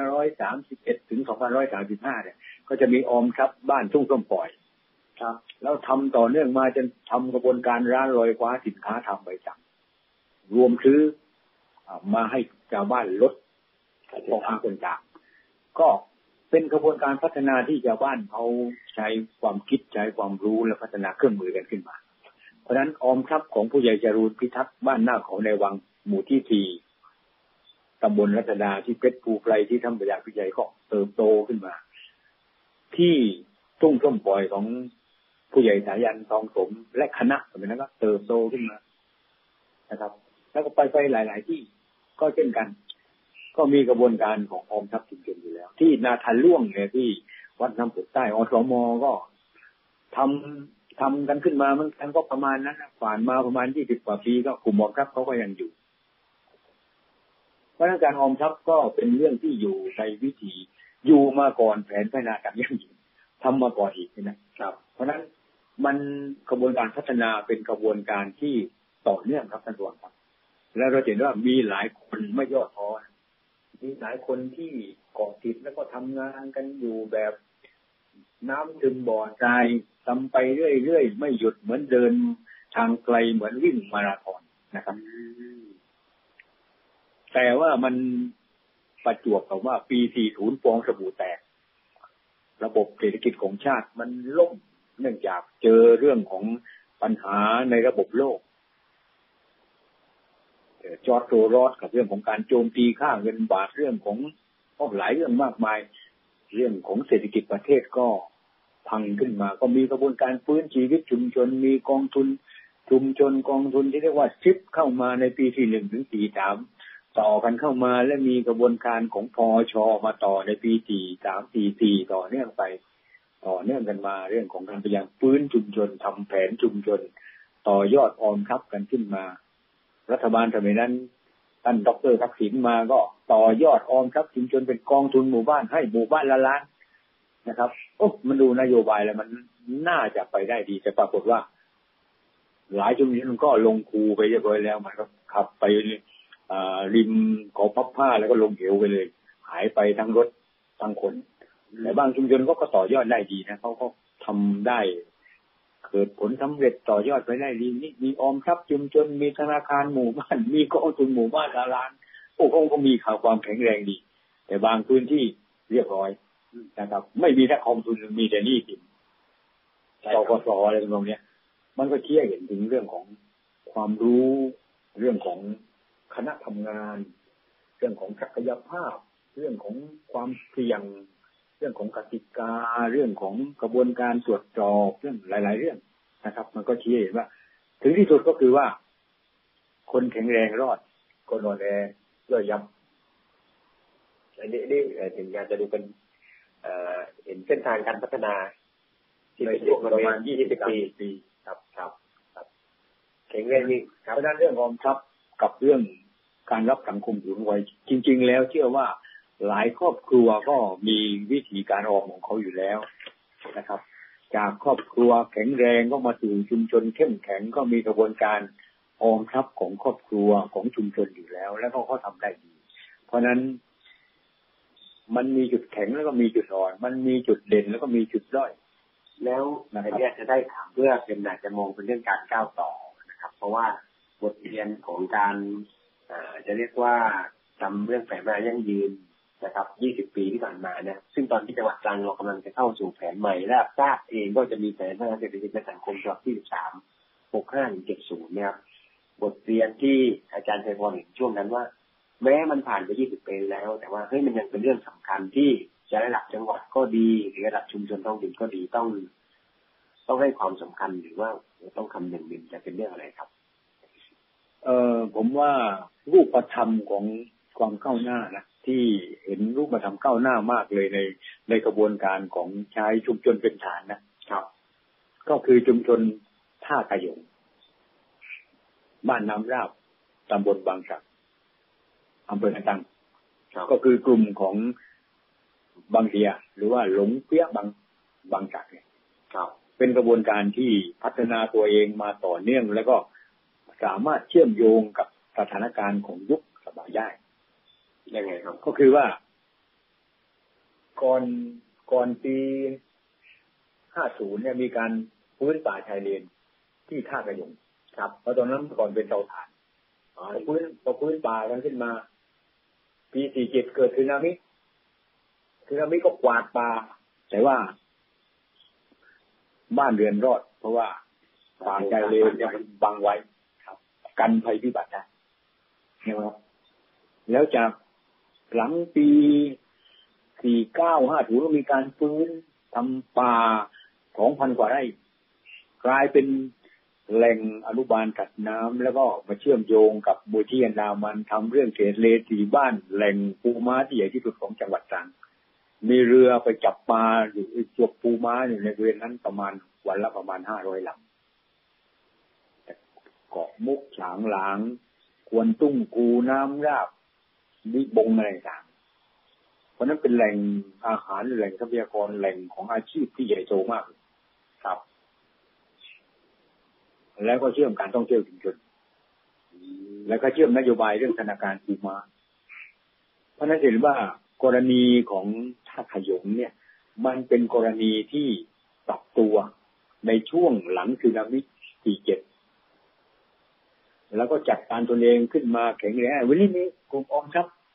Speaker 6: 2531 ถึง 2535 เนี่ยก็จะมีออมทรัพย์บ้านทุ่งส้มปล่อยครับแล้วทำต่อเนื่องมาจนทำกระบวนการร้านลอยคว้าสินค้าทำใบสั่งรวมซื้อมาให้ชาวบ้านลดของอาคนต่างก็เป็นกระบวนการพัฒนาที่ชาวบ้านเขาใช้ความคิดใช้ความรู้และพัฒนาเครื่องมือกันขึ้นมาเพราะฉะนั้นออมทรัพย์ของผู้ใหญ่จรูนพิทักษ์บ้านหน้าเขาในวังหมู่ที่4ตำบลรัตดาที่เพชรภูไพรที่ทำประหยัดพิจัยก็เติบโตขึ้นมาที่ทุ่งส้มปล่อยของผู้ใหญ่สายันทองสมและคณะแบบนั้นก็เติบโตขึ้นมานะครับแล้วก็ไปหลายๆที่ก็เช่นกันก็มีกระบวนการของออมทรัพย์ชุมชนอยู่แล้วที่นาทันล่วงเนี่ยที่วัดน้ำผุดใต้อสม.ก็ทำกันขึ้นมามันก็ประมาณนั้นผ่านมาประมาณ20 กว่าปีก็กลุ่มออมทรัพย์เขาก็ยังอยู่เพราะฉะนั้นการออมทรัพย์ก็เป็นเรื่องที่อยู่ในวิถีอยู่มาก่อนแผนพัฒนาการยั่งยืนทำมาก่อนอีกนะครับเพราะฉะนั้นมันกระบวนการพัฒนาเป็นกระบวนการที่ต่อเนื่องครับท่านผู้ฟังครับแล้วเราเห็นว่ามีหลายคนไม่ย่อท้อมีหลายคนที่เกาะติดแล้วก็ทำงานกันอยู่แบบน้ำถึงบ่อทรายทำไปเรื่อยๆไม่หยุดเหมือนเดินทางไกลเหมือนวิ่งมาราธอนนะครับแต่ว่ามันประจวบกับว่าปี 40 ฟองสบู่แตกระบบเศรษฐกิจของชาติมันล่มเนื่องจากเจอเรื่องของปัญหาในระบบโลกจอร์จโซรอสกับเรื่องของการโจมตีค่าเงินบาทเรื่องของหลายเรื่องมากมายเรื่องของเศรษฐกิจประเทศก็พังขึ้นมาก็มีกระบวนการฟื้นชีวิตชุมชนมีกองทุนชุมชนกองทุนที่เรียกว่าชิปเข้ามาในปีที่1 ถึง 43ต่อกันเข้ามาและมีกระบวนการของพช.มาต่อในปี43 44ต่อเนื่องไปต่อเนื่องกันมาเรื่องของการพยายามฟื้นชุมชนทำแผนชุมชนต่อยอดออมทรัพย์กันขึ้นมารัฐบาลสมัยนั้นท่านดร.ทักษิณมาก็ต่อยอดออมทรัพย์ชุมชนเป็นกองทุนหมู่บ้านให้หมู่บ้านละล้านนะครับมันดูนโยบายแล้วมันน่าจะไปได้ดีแต่ปรากฏว่าหลายชุมชนก็ลงคูไปเรียบร้อยแล้วมันก็ขับไปริมเกาะพับผ้าแล้วก็ลงเหวไปเลยหายไปทั้งรถทั้งคนแต่บางชุมชนก็ต่อยอดได้ดีนะเขาก็ทำได้เกิดผลสำเร็จต่อยอดไปได้ดีนี่มีออมทรัพย์ชุมชนมีธนาคารหมู่บ้านมีกองทุนหมู่บ้านละล้านเขาก็มีข่าวความแข็งแรงดีแต่บางพื้นที่เรียบร้อยนะครับไม่มีแต่กองทุนมีแต่หนี้สินกกส.อะไรตรงนี้มันก็เชี้เห็นถึงเรื่องของความรู้เรื่องของคณะทำงานเรื่องของศักยภาพเรื่องของความเสี่ยงเรื่องของกติกาเรื่องของกระบวนการตรวจสอบเรื่องหลายๆเรื่องนะครับมันก็ชี้เห็นว่าถึงที่สุดก็คือว่าคนแข็งแรงรอดคนอ่อนแอย่อยยับ
Speaker 5: อันนี้ถึงงานจะดูเป็นเห็นเส้นทางการพัฒนาที่เป็นประมาณ20 ปีครับแข็งแรงนี่
Speaker 6: เพราะฉะนั้นเรื่องออมทรัพย์กับเรื่องการรับสังคมสูงวัยจริงๆแล้วเชื่อว่าหลายครอบครัวก็มีวิธีการออมของเขาอยู่แล้วนะครับจากครอบครัวแข็งแรงก็มาสู่ชุมชนเข้มแข็งก็มีกระบวนการออมทรัพย์ของครอบครัวของชุมชนอยู่แล้วแล้วก็เขาทำได้ดีเพราะนั้นมันมีจุดแข็งแล้วก็มีจุดอ่อนมันมีจุดเด่นแล้วก็มีจุดด้อย
Speaker 5: แล้วในนี้จะได้ถามเพื่อเป็นอาจจะมองเป็นเรื่องการก้าวต่อนะครับเพราะว่าบทเรียนของการจะเรียกว่าทำเรื่องแผนมายั่งยืนนะครับ20 ปีที่ผ่านมาเนี่ยซึ่งตอนที่จังหวัดตรังเรากำลังจะเข้าสู่แผนใหม่และทราบเองก็จะมีแผนพัฒนาเศรษฐกิจและสังคมฉบับที่1365-70เนี่ยบทเรียนที่อาจารย์ชัยพรเห็นช่วงนั้นว่าแม้มันผ่านไป20 ปีแล้วแต่ว่ามันยังเป็นเรื่องสำคัญที่จะระดับจังหวัดก็ดีหรือระดับชุมชนท้องถิ่นก็ดีต้องให้ความสำคัญหรือว่าต้องคำนึงจะเป็นเรื่องอะไรครับ
Speaker 6: ผมว่ารูปธรรมของความก้าวหน้านะที่เห็นรูปธรรมก้าวหน้ามากเลยในกระบวนการของใช้ชุมชนเป็นฐานนะครับก็คือชุมชนท่าขยงบ้านน้ำราบตำบลบางสักอำเภอกันตังก็คือกลุ่มของบางเทียหรือว่าหลงเปี้ยบางสักเนี่ยเป็นกระบวนการที่พัฒนาตัวเองมาต่อเนื่องแล้วก็สามารถเชื่อมโยงกับสถานการณ์ของยุคสมัยได้ยังไงครับก็คือว่าก่อนปี50เนี่ยมีการฟื้นป่าชายเลนที่ท่ากระยงครับเพราะตอนนั้นก่อนเป็นเตาถ่านพอฟื้นป่ากันขึ้นมาปี47เกิดสึนามิก็กวาดป่าแต่ว่าบ้านเรือนรอดเพราะว่าป่าชายเลนเนี่ยมันบังไว้ครับกันภัยพิบัติได้นะครับแล้วจากหลังปี49-50ก็มีการฟื้นทำป่า 2,000 กว่าไร่กลายเป็นแหล่งอนุบาลสัตว์น้ำแล้วก็มาเชื่อมโยงกับมูลที่อันดามันทำเรื่องเขตเลสีบ้านแหล่งปูม้าที่ใหญ่ที่สุดของจังหวัดตรังมีเรือไปจับปลาอยู่จวบปูม้าอยู่ในบริเวณนั้นประมาณวันละประมาณ500 ลำเกาะมุกฉางหลางควนตุ้งกูน้ำราบนิบงอะไรต่างเพราะนั้นเป็นแหล่งอาหารแหล่งทรัพยากรแหล่งของอาชีพที่ใหญ่โตมากครับแล้วก็เชื่อมการท่องเที่ยวชุมชนแล้วก็เชื่อมนโยบายเรื่องธนาคารปูม้าเพราะนั้นเห็นว่ากรณีของท่าขยงเนี่ยมันเป็นกรณีที่ปรับตัวในช่วงหลังสึนามิ47แล้วก็จัดการตนเองขึ้นมาแข็งแรงวันนี้มีกลุ่มออมทรัพย์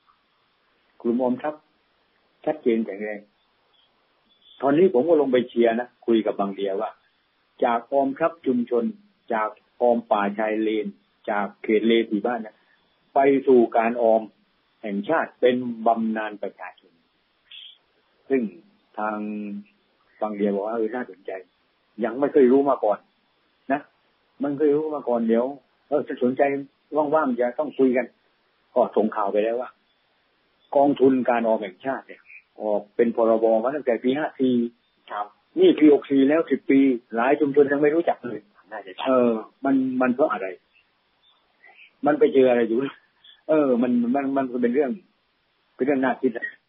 Speaker 6: ชัดเจนแข็งแรงตอนนี้ผมก็ลงไปเชียร์นะคุยกับบางเดียว่าจากออมทรัพย์ชุมชนจากออมป่าชายเลนจากเขตเลสีบ้านนะไปสู่การออมแห่งชาติเป็นบำนาญประชาชนซึ่งทางบางเดียบอกว่าน่าสนใจยังไม่เคยรู้มาก่อนนะมันเคยรู้มาก่อนเดี๋ยวจะสนใจว่างๆจะต้องคุยกันก็ส่งข่าวไปแล้วว่ากองทุนการออมแห่งชาติเนี่ยออกเป็นพรบมาตั้งแต่ปี54ครับนี่ปี64แล้ว10 ปีหลายชุมชนยังไม่รู้จักเลยน่าจะมันเพราะอะไรมันไปเจออะไรอยู่มันเป็นเรื่องน่าคิด